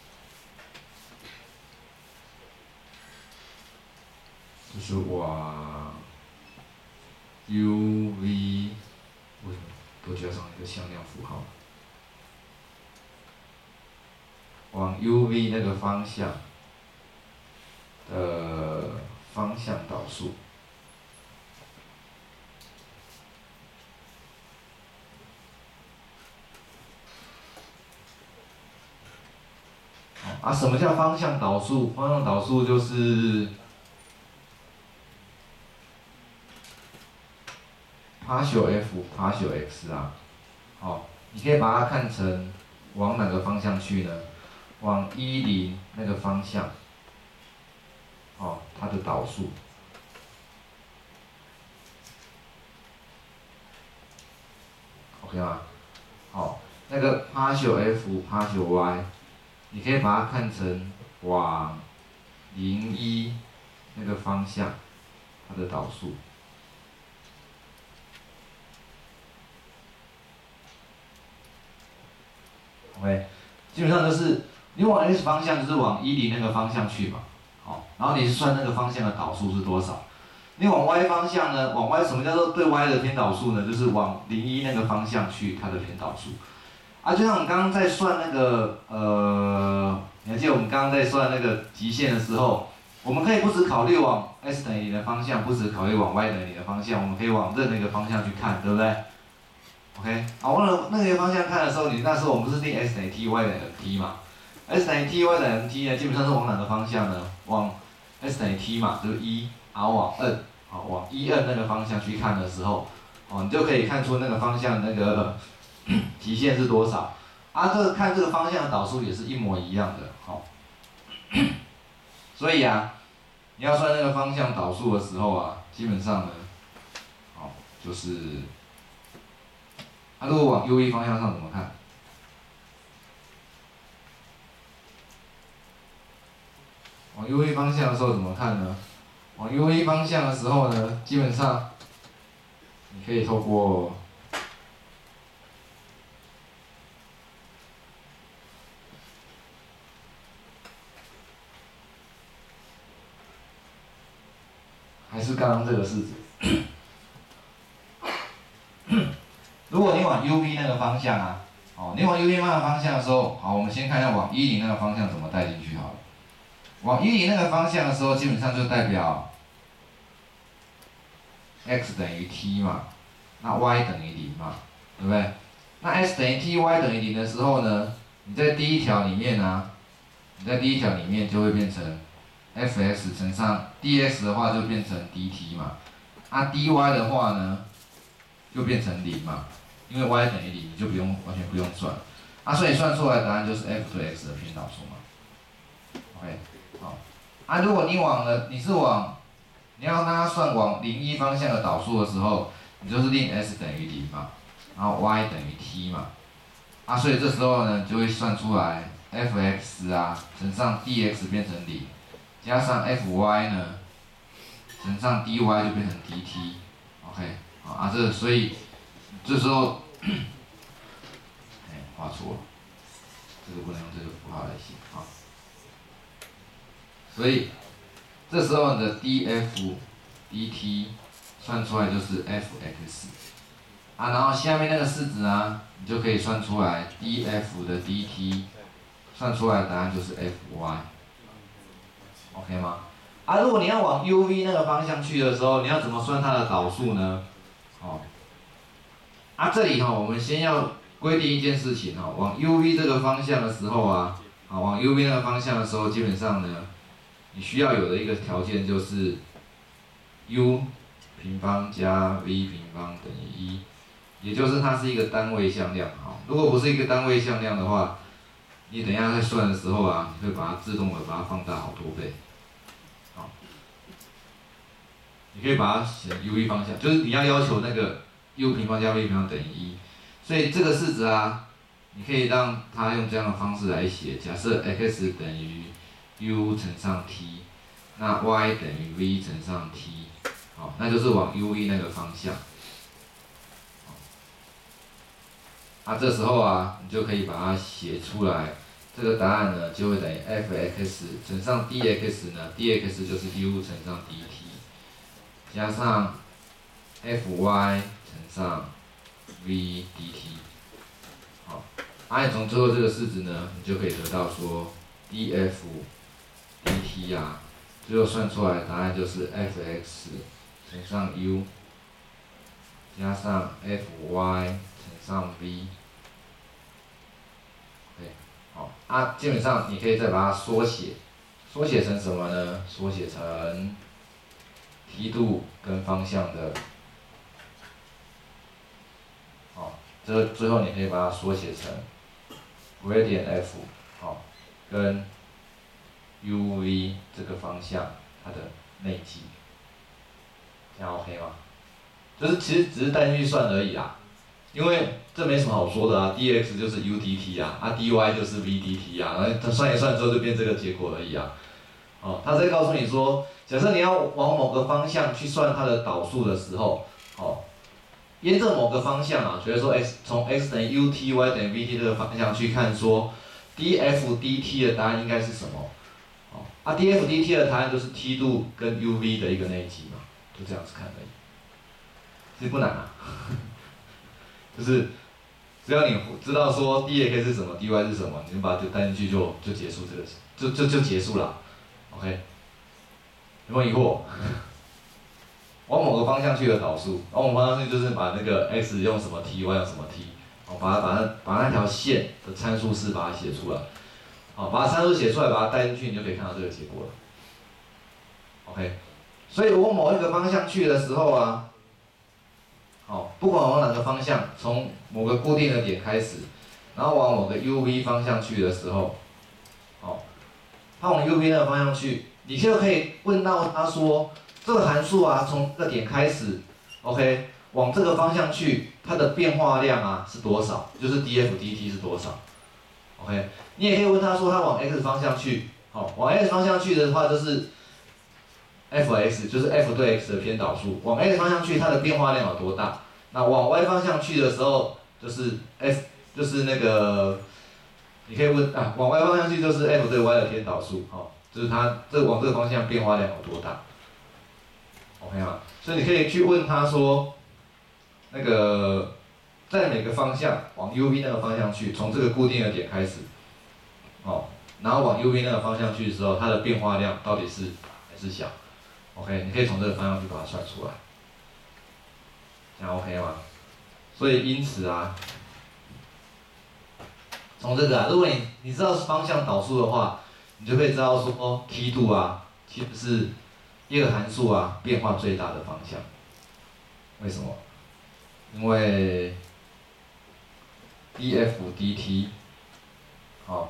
Speaker 1: 就是往 u v， 为什么都加上一个向量符号？往 u v 那个方向的方向导数。 啊，什么叫方向导数？方向导数就是partial f partial x 啊。哦，你可以把它看成往哪个方向去呢？往一零那个方向。哦，它的导数。OK 吗？好，那个 partial f partial y， 你可以把它看成往零一那个方向，它的导数。OK， 基本上就是你往 x 方向就是往一零那个方向去嘛，好，然后你算那个方向的导数是多少。你往 y 方向呢？往 y 什么叫做对 y 的偏导数呢？就是往零一那个方向去它的偏导数。啊，就像我们刚刚在算那个呃，你还记得我们刚刚在算那个极限的时候，我们可以不只考虑往 s 等于零的方向，不只考虑往 y 等于零的方向，我们可以往任何一个方向去看，对不对 ？OK， 好，往了那个方向看的时候，你那时候我们不是定 s 等于 t，y 等于 t 嘛 ？s 等于 t，y 等于 mt 呢，基本上是往哪个方向呢？往 s 等于 t 嘛，就是一，然后往 n， 好，往一 n 那个方向去看的时候，哦，你就可以看出那个方向那个极限是多少。啊，这个看这个方向的导数也是一模一样的，好、哦。所以啊，你要算那个方向导数的时候啊，基本上呢，好、哦，就是，啊，如果往 u v 方向上怎么看？往 u v 方向的时候怎么看呢？往 u v 方向的时候呢，基本上你可以透过还是刚刚这个式子。如果你往 u v 那个方向啊，哦，你往 u v 那个方向的时候，好，我们先看一下往一零那个方向怎么带进去好了。往一零那个方向的时候，基本上就代表 x 等于 t 嘛，那 y 等于零嘛，对不对？那 s 等于 t，y 等于零的时候呢，你在第一条里面啊，你在第一条里面就会变成 f(x) 乘上 dx 的话就变成 dt 嘛，啊 dy 的话呢就变成零嘛，因为 y 等于零，你就不用完全不用算，啊，所以算出来的答案就是 f 对 x 的偏导数嘛。OK， 好，啊，如果你往了，你是往，你要让它算往零一方向的导数的时候，你就是令 s 等于零嘛，然后 y 等于 t 嘛，啊，所以这时候呢就会算出来 f(x) 啊乘上 dx 变成零。加上 fy 呢，乘上 dy 就变成 dt，OK， 啊，这所以这时候，哎，画错了，这个不能用这个符号来写啊。所以这时候你的 df dt 算出来就是 f(x) 啊，然后下面那个式子呢，你就可以算出来 df 的 dt， 算出来的答案就是 fy。OK 吗？啊，如果你要往 u v 那个方向去的时候，你要怎么算它的导数呢？哦，啊，这里哈、哦，我们先要规定一件事情哈、哦，往 u v 这个方向的时候啊，啊，往 u v 那个方向的时候，基本上呢，你需要有的一个条件就是 u 平方加 v 平方等于一，也就是它是一个单位向量哈、哦。如果不是一个单位向量的话，你等一下在算的时候啊，你会把它自动的把它放大好多倍。好，你可以把它写 u v 方向，就是你要要求那个 u 平方加 v 平方等于一，所以这个式子啊，你可以让它用这样的方式来写。假设 x 等于 u 乘上 t， 那 y 等于 v 乘上 t， 好，那就是往 u v 那个方向。啊，这时候啊，你就可以把它写出来。这个答案呢，就会等于 f(x) 乘上 dx 呢 ，dx 就是 u 乘上 dt， 加上 fy 乘上 v dt。好，啊，你从最后这个式子呢，你就可以得到说 df dt 啊，最后算出来的答案就是 f(x) 乘上 u 加上 fy 乘上 v。对， 好，啊，基本上你可以再把它缩写，缩写成什么呢？缩写成梯度跟方向的，好，这最后你可以把它缩写成 gradient f， 好，跟 u v 这个方向它的内积，这样 OK 吗？就是其实只是单去算而已啊，因为这没什么好说的啊 ，dx 就是 u dt 啊，啊 dy 就是 v dt 啊，然后它算一算之后就变这个结果而已啊。哦，他在告诉你说，假设你要往某个方向去算它的导数的时候，哦，沿着某个方向啊，觉得说 x 从 x 等于 ut，y 等于 vt 这个方向去看说 df dt 的答案应该是什么？哦，啊 df dt 的答案就是梯度跟 uv 的一个内积嘛，就这样子看而已。其实不难啊，就是只要你知道说 dx 是什么 ，dy 是什么，你就把它带进去就就结束这个，就就就结束了。OK， 有没有疑惑？往某个方向去的导数，往某个方向去就是把那个 x 用什么 t，y 用什么 t， 哦，把它把它把那条线的参数式把它写出来，好，把它参数写出来，把它带进去，你就可以看到这个结果了。OK， 所以我某一个方向去的时候啊，好，不管往哪个方向，从某个固定的点开始，然后往某个 u v 方向去的时候，好，它往 u v 那个方向去，你就可以问到他说，这个函数啊，从这个点开始 ，OK， 往这个方向去，它的变化量啊是多少？就是 df dt 是多少 ？OK， 你也可以问他说，它往 x 方向去，好，往 x 方向去的话就是 f(x) 就是 f 对 x 的偏导数，往 x 方向去，它的变化量有多大？那往 y 方向去的时候，就是 f 就是那个，你可以问啊，往 y 方向去就是 f 对 y 的偏导数，好，就是它这往这个方向变化量有多大 ？OK 吗？所以你可以去问他说，那个在每个方向往 u v 那个方向去，从这个固定的点开始，哦，然后往 u v 那个方向去的时候，它的变化量到底是还是小？ OK， 你可以从这个方向去把它算出来，这样 OK 吗？所以因此啊，从这个啊，如果你你知道方向导数的话，你就可以知道说梯度啊，其实是一个函数啊变化最大的方向。为什么？因为 df dt， 好，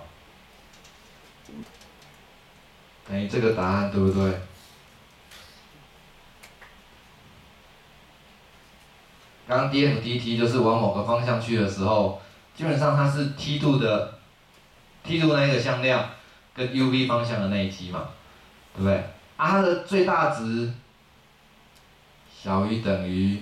Speaker 1: 等于这个答案对不对？刚刚 df dt 就是往某个方向去的时候，基本上它是梯度的梯度那一个向量跟 uv 方向的那一积嘛，对不对？啊，它的最大值小于等于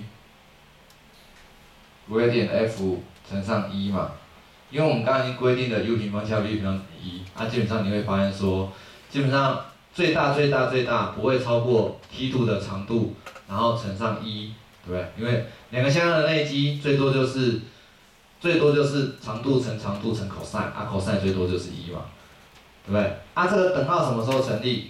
Speaker 1: gradient f 乘上一嘛，因为我们刚刚已经规定了 u 平方加 v 平方等于一，啊，基本上你会发现说，基本上最大最大最大不会超过梯度的长度，然后乘上一。对不对？因为两个向量的内积最多就是最多就是长度乘长度乘 cos， 啊 cos 最多就是一嘛，对不对？啊，这个等号什么时候成立？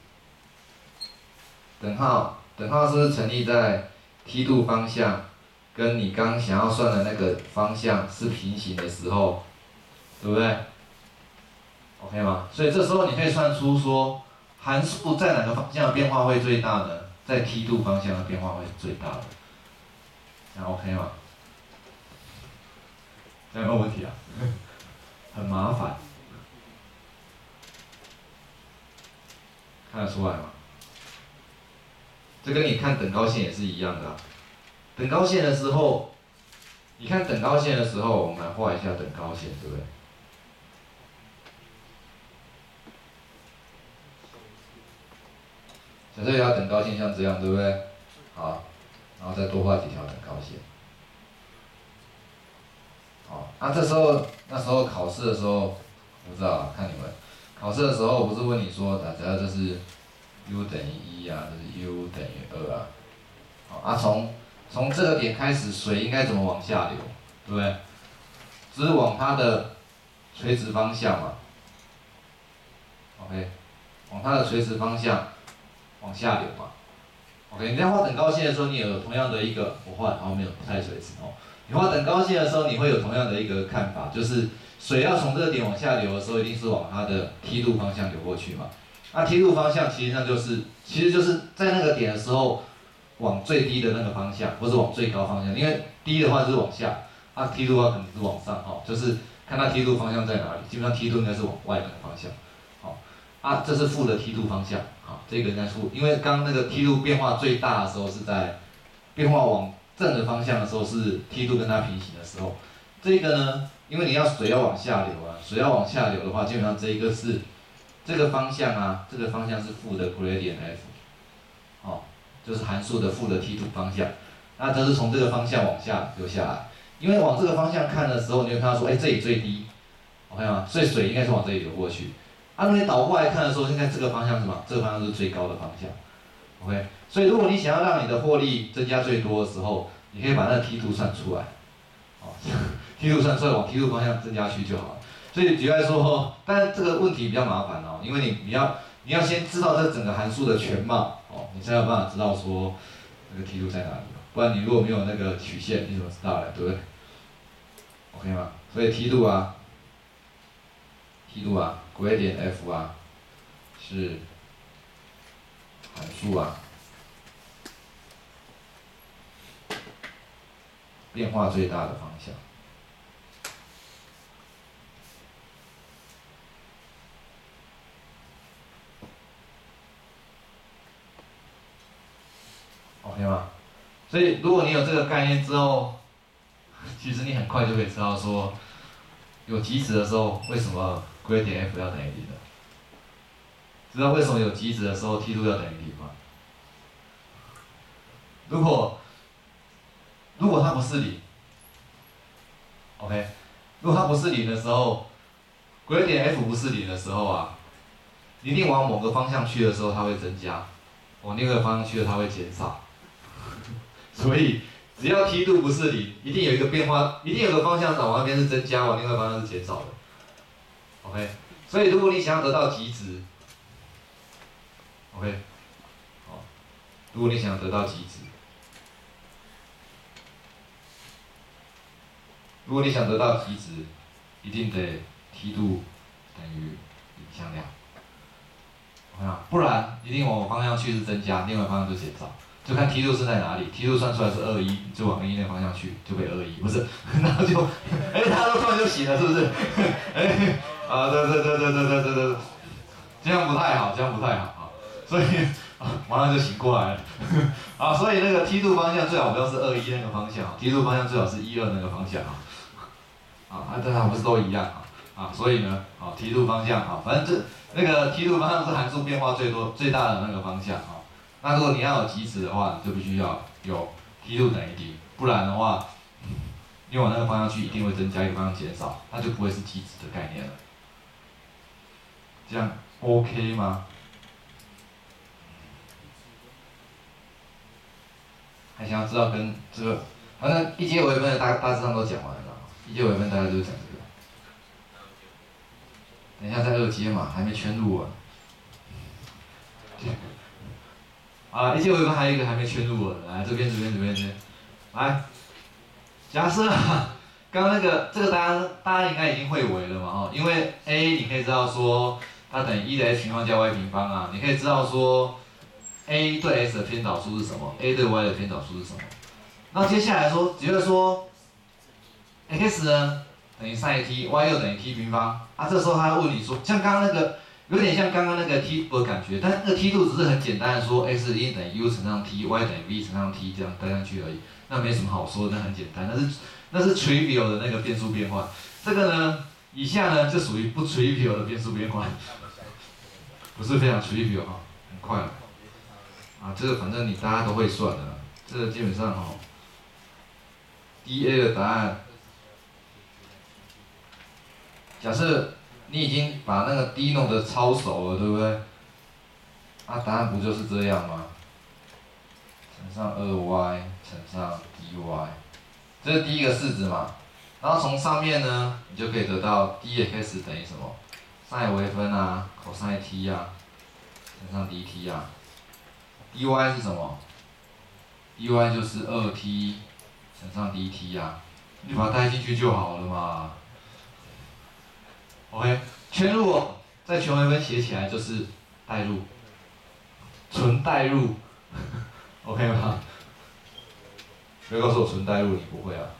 Speaker 1: 等号等号是不是成立在梯度方向跟你刚想要算的那个方向是平行的时候，对不对 ？OK 吗？所以这时候你可以算出说，函数在哪个方向的变化会最大呢？在梯度方向的变化会是最大的。这样 OK 吗？这样有没有问题啊？很麻烦，看得出来吗？这跟你看等高线也是一样的啊。等高线的时候，你看等高线的时候，我们来画一下等高线，对不对？假设要等高线像这样，对不对？好，然后再多画几条等高线。好，那、啊、这时候那时候考试的时候，我不知道啊，看你们。考试的时候不是问你说，假设这是 u 等于一啊，这是 u 等于二啊。好，啊从从这个点开始，水应该怎么往下流，对不对？只往它的垂直方向嘛。OK， 往它的垂直方向往下流嘛。OK， 你在画等高线的时候，你有同样的一个，我画好像没有不太垂直哦。 你画等高线的时候，你会有同样的一个看法，就是水要从这个点往下流的时候，一定是往它的梯度方向流过去嘛。那梯度方向其实上就是，其实就是在那个点的时候，往最低的那个方向，或者往最高方向。因为低的话就是往下，啊梯度的话可能是往上哈，就是看它梯度方向在哪里。基本上梯度应该是往外的方向，好，啊这是负的梯度方向，好，这个应该是负，因为刚那个梯度变化最大的时候是在变化往正的方向的时候是梯度跟它平行的时候，这个呢，因为你要水要往下流啊，水要往下流的话，基本上这一个是这个方向啊，这个方向是负的 gradient f， 哦，就是函数的负的梯度方向，那这是从这个方向往下流下来，因为往这个方向看的时候，你会看到说，哎，这里最低 ，OK 吗？所以水应该是往这里流过去，啊，那你倒过来看的时候，应该这个方向是什么？这个方向是最高的方向。OK， 所以如果你想要让你的获利增加最多的时候，你可以把那个梯度算出来，哦，梯度算出来往梯度方向增加去就好了。所以举例来说，但是这个问题比较麻烦哦，因为你你要你要先知道这整个函数的全貌哦，你才有办法知道说这个梯度在哪里，不然你如果没有那个曲线，你怎么知道呢？对不对 ？OK 吗？所以梯度啊，梯度啊 ，gradient f 啊，是函数啊，变化最大的方向。OK 吗？所以如果你有这个概念之后，其实你很快就可以知道说，有极值的时候为什么 gradient f 要等于零了？知道为什么有极值的时候梯度要等于零吗？如果如果它不是零 ，OK， 如果它不是零的时候 ，gradient f 不是零的时候啊，一定往某个方向去的时候它会增加，往另一个方向去的它会减少。所以只要梯度不是零，一定有一个变化，一定有个方向往那边是增加，往另外方向是减少的。OK， 所以如果你想要得到极值 ，OK， 好，如果你想要得到极值，如果你想得到极值，一定得梯度等于零向量。OK 啊，不然一定往我方向去是增加，另外方向就减少。就看梯度是在哪里，梯度算出来是二一，就往一那个方向去，就被二一，不是，然后就，哎、欸，大家都突然就醒了，是不是？哎、欸，啊，对对对对对对对对，这样不太好，这样不太好啊，所以啊，马上就醒过来了，啊，所以那个梯度方向最好不要是二一那个方向，梯度方向最好是一二那个方向啊，啊，但它不是都一样啊，啊，所以呢，啊，梯度方向啊，反正这那个梯度方向是函数变化最多最大的那个方向啊。那如果你要有极值的话，你就必须要有梯度等于零，不然的话，你往那个方向去一定会增加，一个方向减少，那就不会是极值的概念了。这样 OK 吗？还想要知道跟这个，反正一阶微分的大大致上都讲完了，一阶微分大概就是讲这个。等一下在二阶嘛，还没圈入啊。啊，一阶微分还有一个还没圈入的，来这边这边这边这边，来，假设刚刚那个这个大家大家应该已经会围了嘛哦，因为 a 你可以知道说它等于一的 x 平方加 y 平方啊，你可以知道说 a 对 x 的偏导数是什么 ，a 对 y 的偏导数是什么。那接下来说，只就是说 x 呢等于 sin t，y 又等于 t 平方啊，这时候他会问你说，像刚刚那个。有点像刚刚那个梯度的感觉，但那个梯度只是很简单的说 x 一等于 u 乘上 t，y 等于 v 乘上 t 这样带上去而已，那没什么好说的，那很简单，那是那是 trivial 的那个变数变换。这个呢，以下呢就属于不 trivial 的变数变换，不是非常 trivial 哈，很快了。啊，这个反正你大家都会算的，这个基本上哈 ，D A 的答案，假设。你已经把那个 d 弄得超熟了，对不对？啊，答案不就是这样吗？乘上 二 y 乘上 dy， 这是第一个式子嘛。然后从上面呢，你就可以得到 dx 等于什么 ？sin 微分啊 ，cos t 啊，乘上 dt 啊。dy 是什么 ？dy 就是 二 t 乘上 dt 啊。 你把它带进去就好了嘛。OK， 圈入哦，在全微分写起来就是代入，纯代入，OK 吗？不要告诉我纯代入，你不会啊。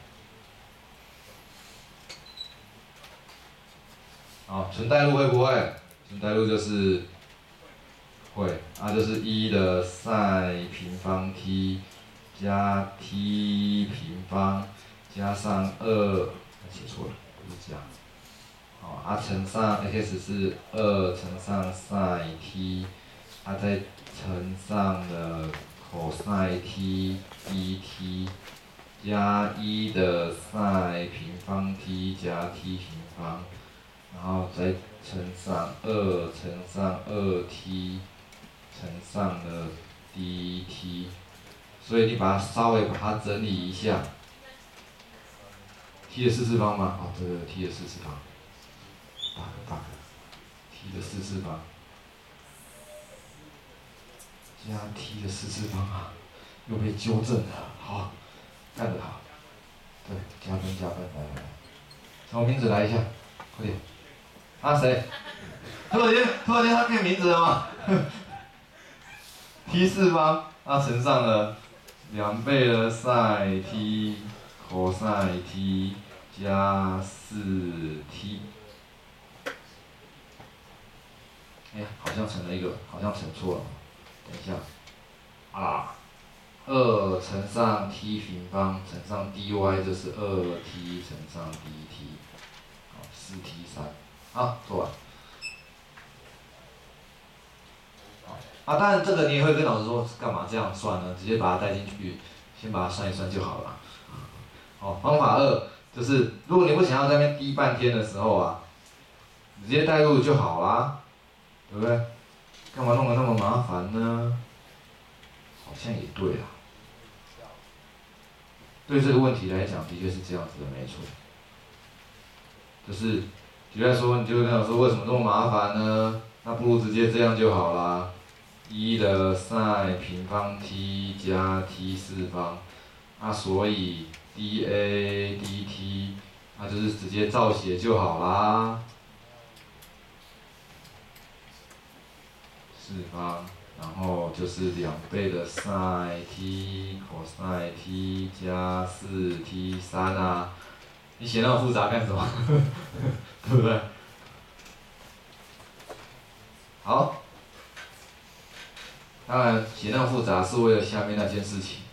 Speaker 1: 好，纯代入会不会？纯代入就是会，啊就是一的 sin 平方 t 加 t 平方加上二，写错了，不是这样。好，啊乘上 x 是二乘上 sin t， 啊再乘上了 cos t dt 加一的 sin 平方 t 加 t 平方。然后再乘上二乘上二 t 乘上了 dt， 所以你把它稍微把它整理一下 ，t 的四次方吗？哦，对对 ，t 的四次方，八个八个 ，t 的四次方加 t 的四次方啊，又被纠正了，好，干得好，对，加分加分，来来来，什么名字来一下，快点。啊谁？突然间，突然间他变名字了吗？t 四方，啊乘上了两倍的 sin t cos t 加四 t， 哎，好像乘了一个，好像乘错了，等一下，啊，二乘上 t 平方乘上 dy 就是二 t 乘上 dt， 好，四 t 三。好，做完。啊，当然这个你也会跟老师说，干嘛这样算呢？直接把它带进去，先把它算一算就好了。好，方法二就是，如果你不想要在那边滴半天的时候啊，直接带入就好啦，对不对？干嘛弄得那么麻烦呢？好像也对啦。对这个问题来讲，的确是这样子的，没错。就是。举例来说，你就会跟我说为什么这么麻烦呢？那不如直接这样就好啦。一的 sin 平方 t 加 t 四方，那所以 dA dt， 那就是直接照写就好啦。四方，然后就是两倍的 sin t cos t 加四 t 三啊。你写那么复杂干什么？对不对？好，当然写那么复杂是为了下面那件事情。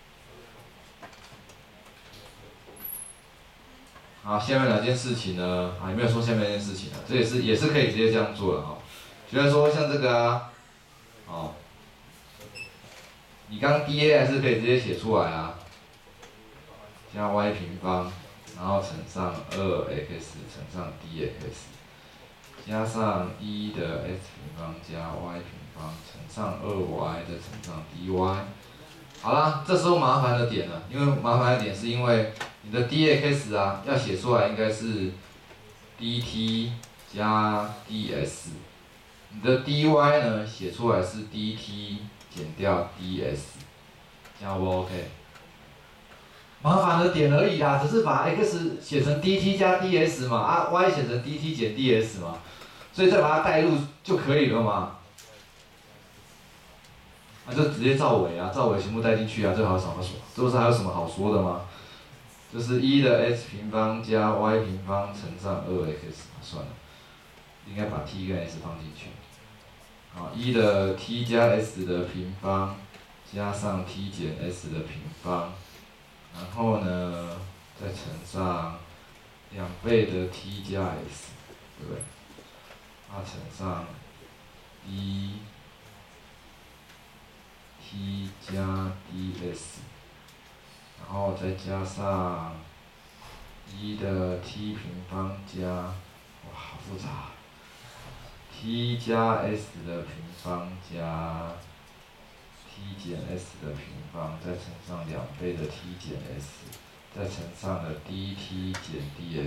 Speaker 1: 好，下面哪件事情呢？啊，也没有说下面那件事情啊，这也是也是可以直接这样做的哈。虽然说像这个啊，哦，你刚 dA 还是可以直接写出来啊，加 y 平方。然后乘上二 x 乘上 dx， 加上一的 x 平方加 y 平方乘上二 y 再乘上 dy。好啦，这时候麻烦的点了，因为麻烦的点是因为你的 dx 啊要写出来应该是 dt 加 ds， 你的 dy 呢写出来是 dt 减掉 ds， 这样 O 不 OK？麻烦的点而已啦，只是把 x 写成 dt 加 ds 嘛，啊 y 写成 dt 减 ds 嘛，所以再把它代入就可以了嘛。啊，就直接赵伟啊，赵伟全部带进去啊，这还有什么说？这不是还有什么好说的吗？就是一的 x 平方加 y 平方乘上二 x， 算了，应该把 t 跟 s 放进去。好，一的 t 加 s 的平方加上 t 减 s 的平方。然后呢，再乘上两倍的 t 加 s， 对不对？啊，乘上一 t 加 ds， 然后再加上一的 t 平方加，哇，好复杂 ，t 加 s 的平方加 t 减 s 的平方，再乘上两倍的 t 减 s， 再乘上了 dt 减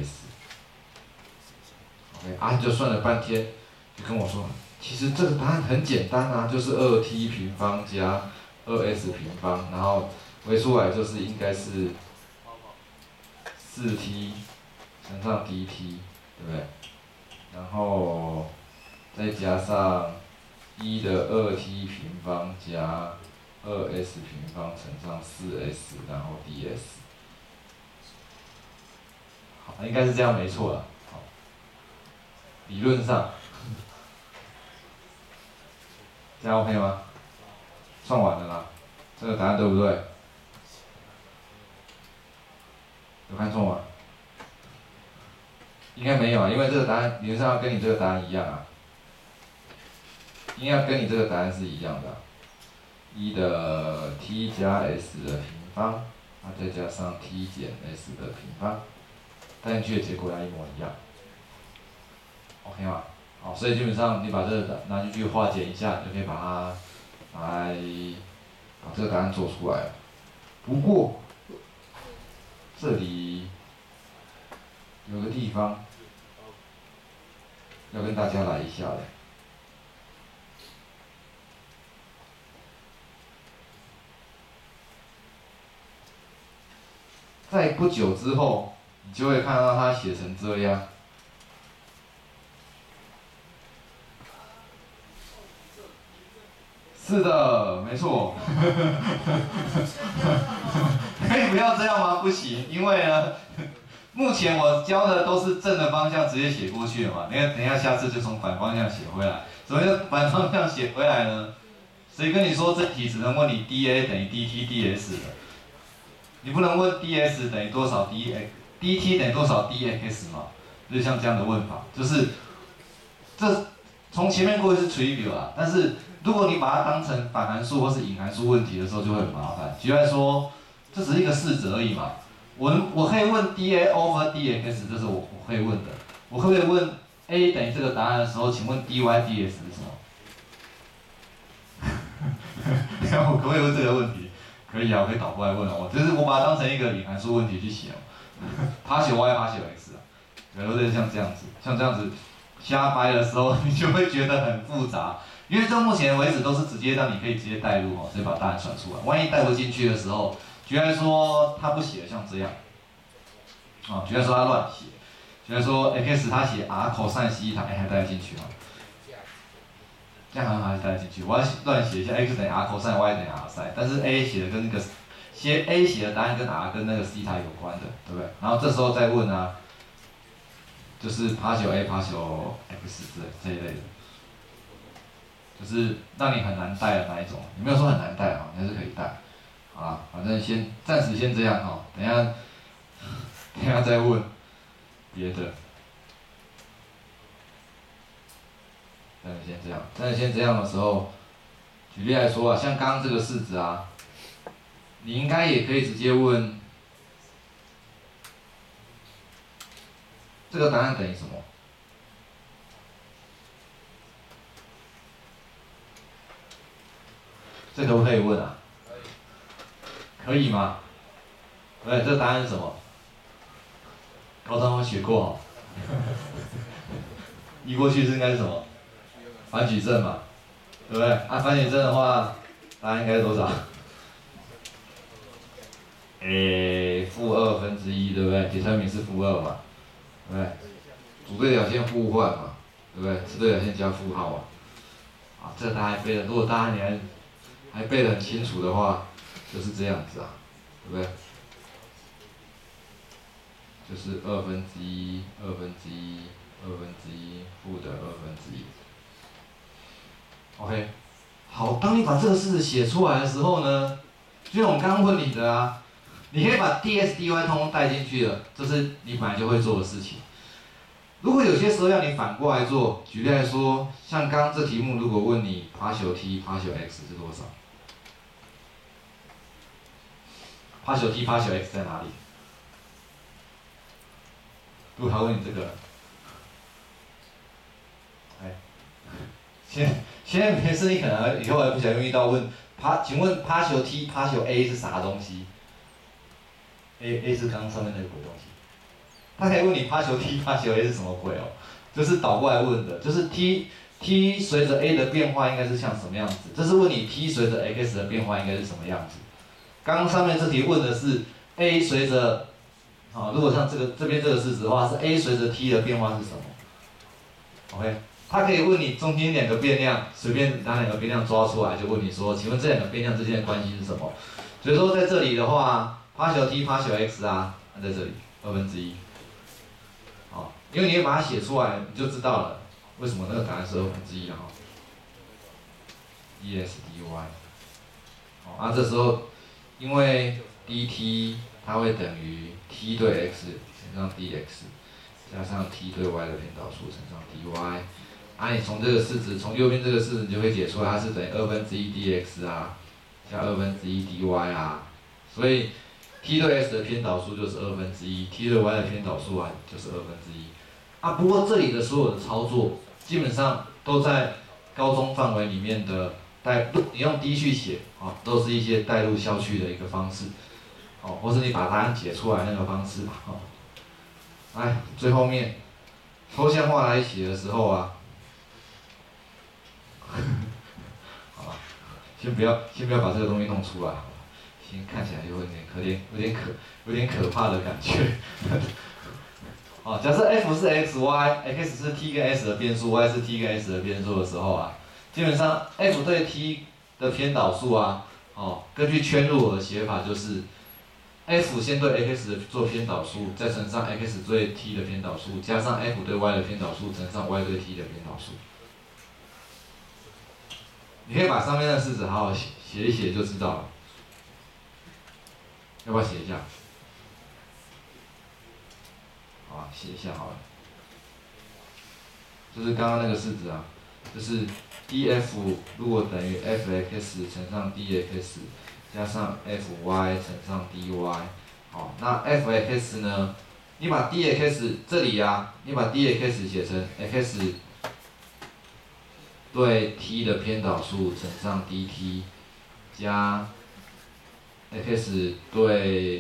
Speaker 1: ds。OK， 啊，你就算了半天，就跟我说，其实这个答案很简单啊，就是二 t 平方加二 s 平方，然后微出来就是应该是四 t 乘上 dt， 对不对？然后再加上一的二 t 平方加二 s 平方乘上四 s， 然后 ds。好，应该是这样没错了。好，理论上，这样 OK 吗？算完了啦，这个答案对不对？有看错吗？应该没有啊，因为这个答案理论上要跟你这个答案一样啊，应该要跟你这个答案是一样的、啊。一的 t 加 s 的平方，啊再加上 t 减 s 的平方，带进去的结果要一模一样。OK 吗？好，所以基本上你把这个拿进去化简一下，就可以把它拿来把这个答案做出来了。不过这里有个地方要跟大家来一下的。在不久之后，你就会看到它写成这样。是的，没错。可以不要这样吗？不行，因为呢，目前我教的都是正的方向直接写过去的嘛。你看，等一下下次就从反方向写回来。什么叫反方向写回来呢？谁跟你说这题只能问你 dA 等于 dt ds 的？你不能问 ds 等于多少 dx，dt 等于多少 dx 嘛？就是像这样的问法，就是这从前面过去是 trivial 啊，但是如果你把它当成反函数或是隐函数问题的时候，就会很麻烦。举例来说，这只是一个式子而已嘛。我我可以问 dA over dx， 这是我我可以问的。我可不可以问 a 等于这个答案的时候，请问 dy ds 是什么？然后我可不可以问这个问题？可以啊，我可以倒过来问哦。就是我把它当成一个隐函数问题去写哦。partial y partial x 啊，有的像这样子，像这样子瞎掰的时候，你就会觉得很复杂。因为到目前为止都是直接让你可以直接带入哦，所以把答案传出来。万一带不进去的时候，举例说他不写像这样，啊、哦，举例说他乱写，举例说 x 他写 r cos 西塔，哎，还带得进去吗？这样好像还是带得进去。我要乱写一下 x 等于 r cos y 等于 r sin， 但是 a 写的跟那个写 a 写的答案跟 r 跟那个西塔有关的，对不对？然后这时候再问啊，就是 partial a partial x 之类这一类的。就是让你很难带的那一种，也没有说很难带啊，还是可以带。好啦，反正先暂时先这样哈，等一下等一下再问别的。暂时先这样，暂时先这样的时候，举例来说啊，像刚刚这个式子啊，你应该也可以直接问这个答案等于什么？这可不可以问啊？可以吗？对，这答案是什么？高中有学过哦。移过去是应该是什么？反矩阵嘛，对不对？啊，反矩阵的话，答案应该是多少？诶，负二分之一，对不对？determine是负二嘛，对不对？主对角线互换嘛，对不对？次对角线加负号嘛。啊，这个大家背的，如果大家你还还背得很清楚的话，就是这样子啊，对不对？就是二分之一，二分之一，二分之一，负的二分之一。OK， 好，当你把这个式子写出来的时候呢，就像我刚刚问你的啊，你可以把 ds dy 通通带进去了，这是你本来就会做的事情。如果有些时候要你反过来做，举例来说，像刚刚这题目，如果问你 partial t partial x 是多少 ？partial t partial x 在哪里？如果他问你这个，哎，先先没事，你可能以后还不小心遇到问，pa，请问 partial t partial a 是啥东西 ？a a 是刚刚上面那个鬼东西。他可以问你 partial t partial a 是什么鬼哦？就是倒过来问的，就是 t t 随着 a 的变化应该是像什么样子？这是问你 t 随着 x 的变化应该是什么样子？刚刚上面这题问的是 a 随着好，如果像这个这边这个式子的话，是 a 随着 t 的变化是什么 ？OK， 它可以问你中间两个变量，随便拿两个变量抓出来，就问你说，请问这两个变量之间的关系是什么？所以说在这里的话，partial t partial x 啊，在这里二分之一。好，因为你把它写出来，你就知道了为什么那个答案是二分之一了哈。dx dy， 好，啊这时候因为 dt 它会等于 t 对 x 乘上 dx， 加上 t 对 y 的偏导数乘上 dy， 啊你从这个式子，从右边这个式子你就会解出来，它是等于二分之一 dx 啊，加二分之一 dy 啊，所以 t 对 x 的偏导数就是二分之一 ，t 对 y 的偏导数啊就是二分之一。啊，不过这里的所有的操作基本上都在高中范围里面的带，你用 d 去写啊，都是一些带入校区的一个方式，哦，或是你把答案解出来那个方式嘛，哦。来，最后面抽象化来写的时候啊，好吧，先不要先不要把这个东西弄出来，好吧，先看起来有点可怜，有点可有点可怕的感觉。哦，假设 f 是 x y，x 是 t 跟 s 的变数 ，y 是 t 跟 s 的变数的时候啊，基本上 f 对 t 的偏导数啊，哦，根据圈入耳的写法就是 f 先对 x 的做偏导数，再乘上 x 对 t 的偏导数，加上 f 对 y 的偏导数，乘上 y 对 t 的偏导数。你可以把上面的式子好好写写一写就知道了。要不要写一下？好啊，写一下好了。就是刚刚那个式子啊，就是 df 如果等于 f(x) 乘上 dx， 加上 fy 乘上 dy， 好，那 f(x) 呢？你把 dx 这里啊，你把 dx 写成 x 对 t 的偏导数乘上 dt， 加 x 对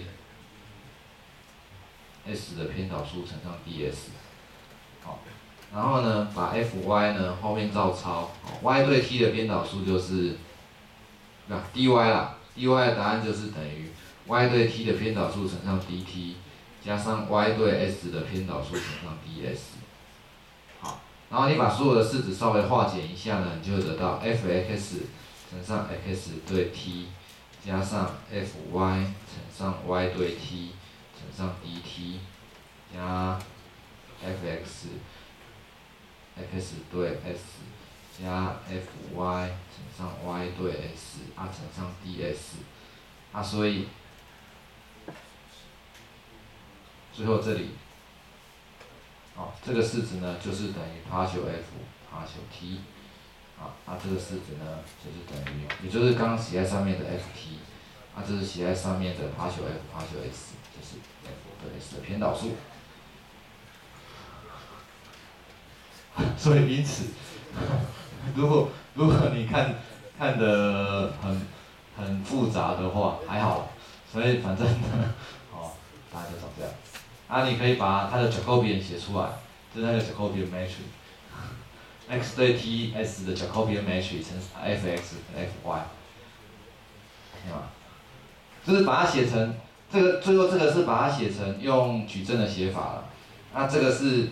Speaker 1: s 的偏导数乘上 ds， 好。然后呢，把 fy 呢后面照抄 ，y 对 t 的偏导数就是，那 dy 啦 ，dy 的答案就是等于 y 对 t 的偏导数乘上 dt， 加上 y 对 s 的偏导数乘上 ds。好，然后你把所有的式子稍微化简一下呢，你就会得到 f(x) 乘上 x 对 t， 加上 fy 乘上 y 对 t 乘上 dt， 加 f(x) x 对 s 加 fy 乘上 y 对 s 啊乘上 ds 啊，所以最后这里，哦，这个式子呢就是等于 partial f partial t， 啊啊这个式子呢就是等于，也就是刚刚写在上面的 ft， 啊这是写在上面的 partial f partial s， 就是 f 对 s 的偏导数。所以因此，如果如果你看看得很很复杂的话，还好，所以反正呢，哦，大家就长这样。啊，你可以把它的 Jacobian 写出来，就是那个 Jacobian matrix，x 对 t s 的 Jacobian matrix 乘 f(x) 跟 f(y)， 对吗？就是把它写成这个，最后这个是把它写成用矩阵的写法了，那这个是。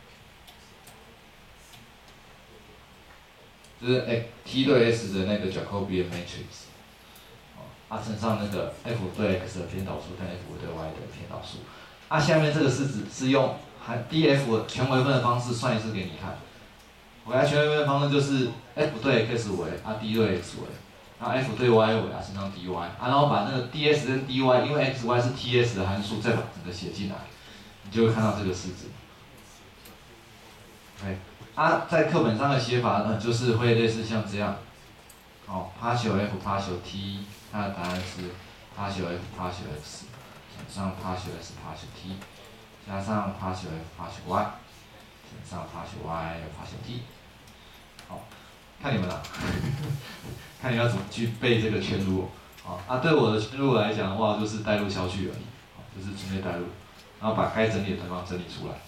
Speaker 1: 就是 x t 对 s 的那个 Jacobian matrix， 哦，啊乘上那个 f 对 x 的偏导数跟 f 对 y 的偏导数，啊下面这个式子是用含 df 全微分的方式算一次给你看。我来全微分的方式就是 f 对 x 为啊 d 对 x 为，然后 f 对 y 为啊乘上 dy， 啊然后把那个 ds 跟 dy， 因为 x y 是 ts 的函数，再把整个写进来，你就会看到这个式子。OK。啊，在课本上的写法呢，就是会类似像这样，哦 ，partial f partial t， 它的答案是 partial f partial x 乘上 partial s partial t， 加上 partial f partial y 乘上 partial y partial t。好，看你们了，看你要怎么去背这个圈路。好，啊，对我的圈路来讲的话，就是带入消去而已，就是直接带入，然后把该整理的地方整理出来，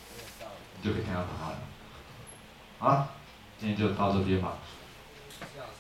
Speaker 1: 你就可以看到答案了。好，今天就到这边吧。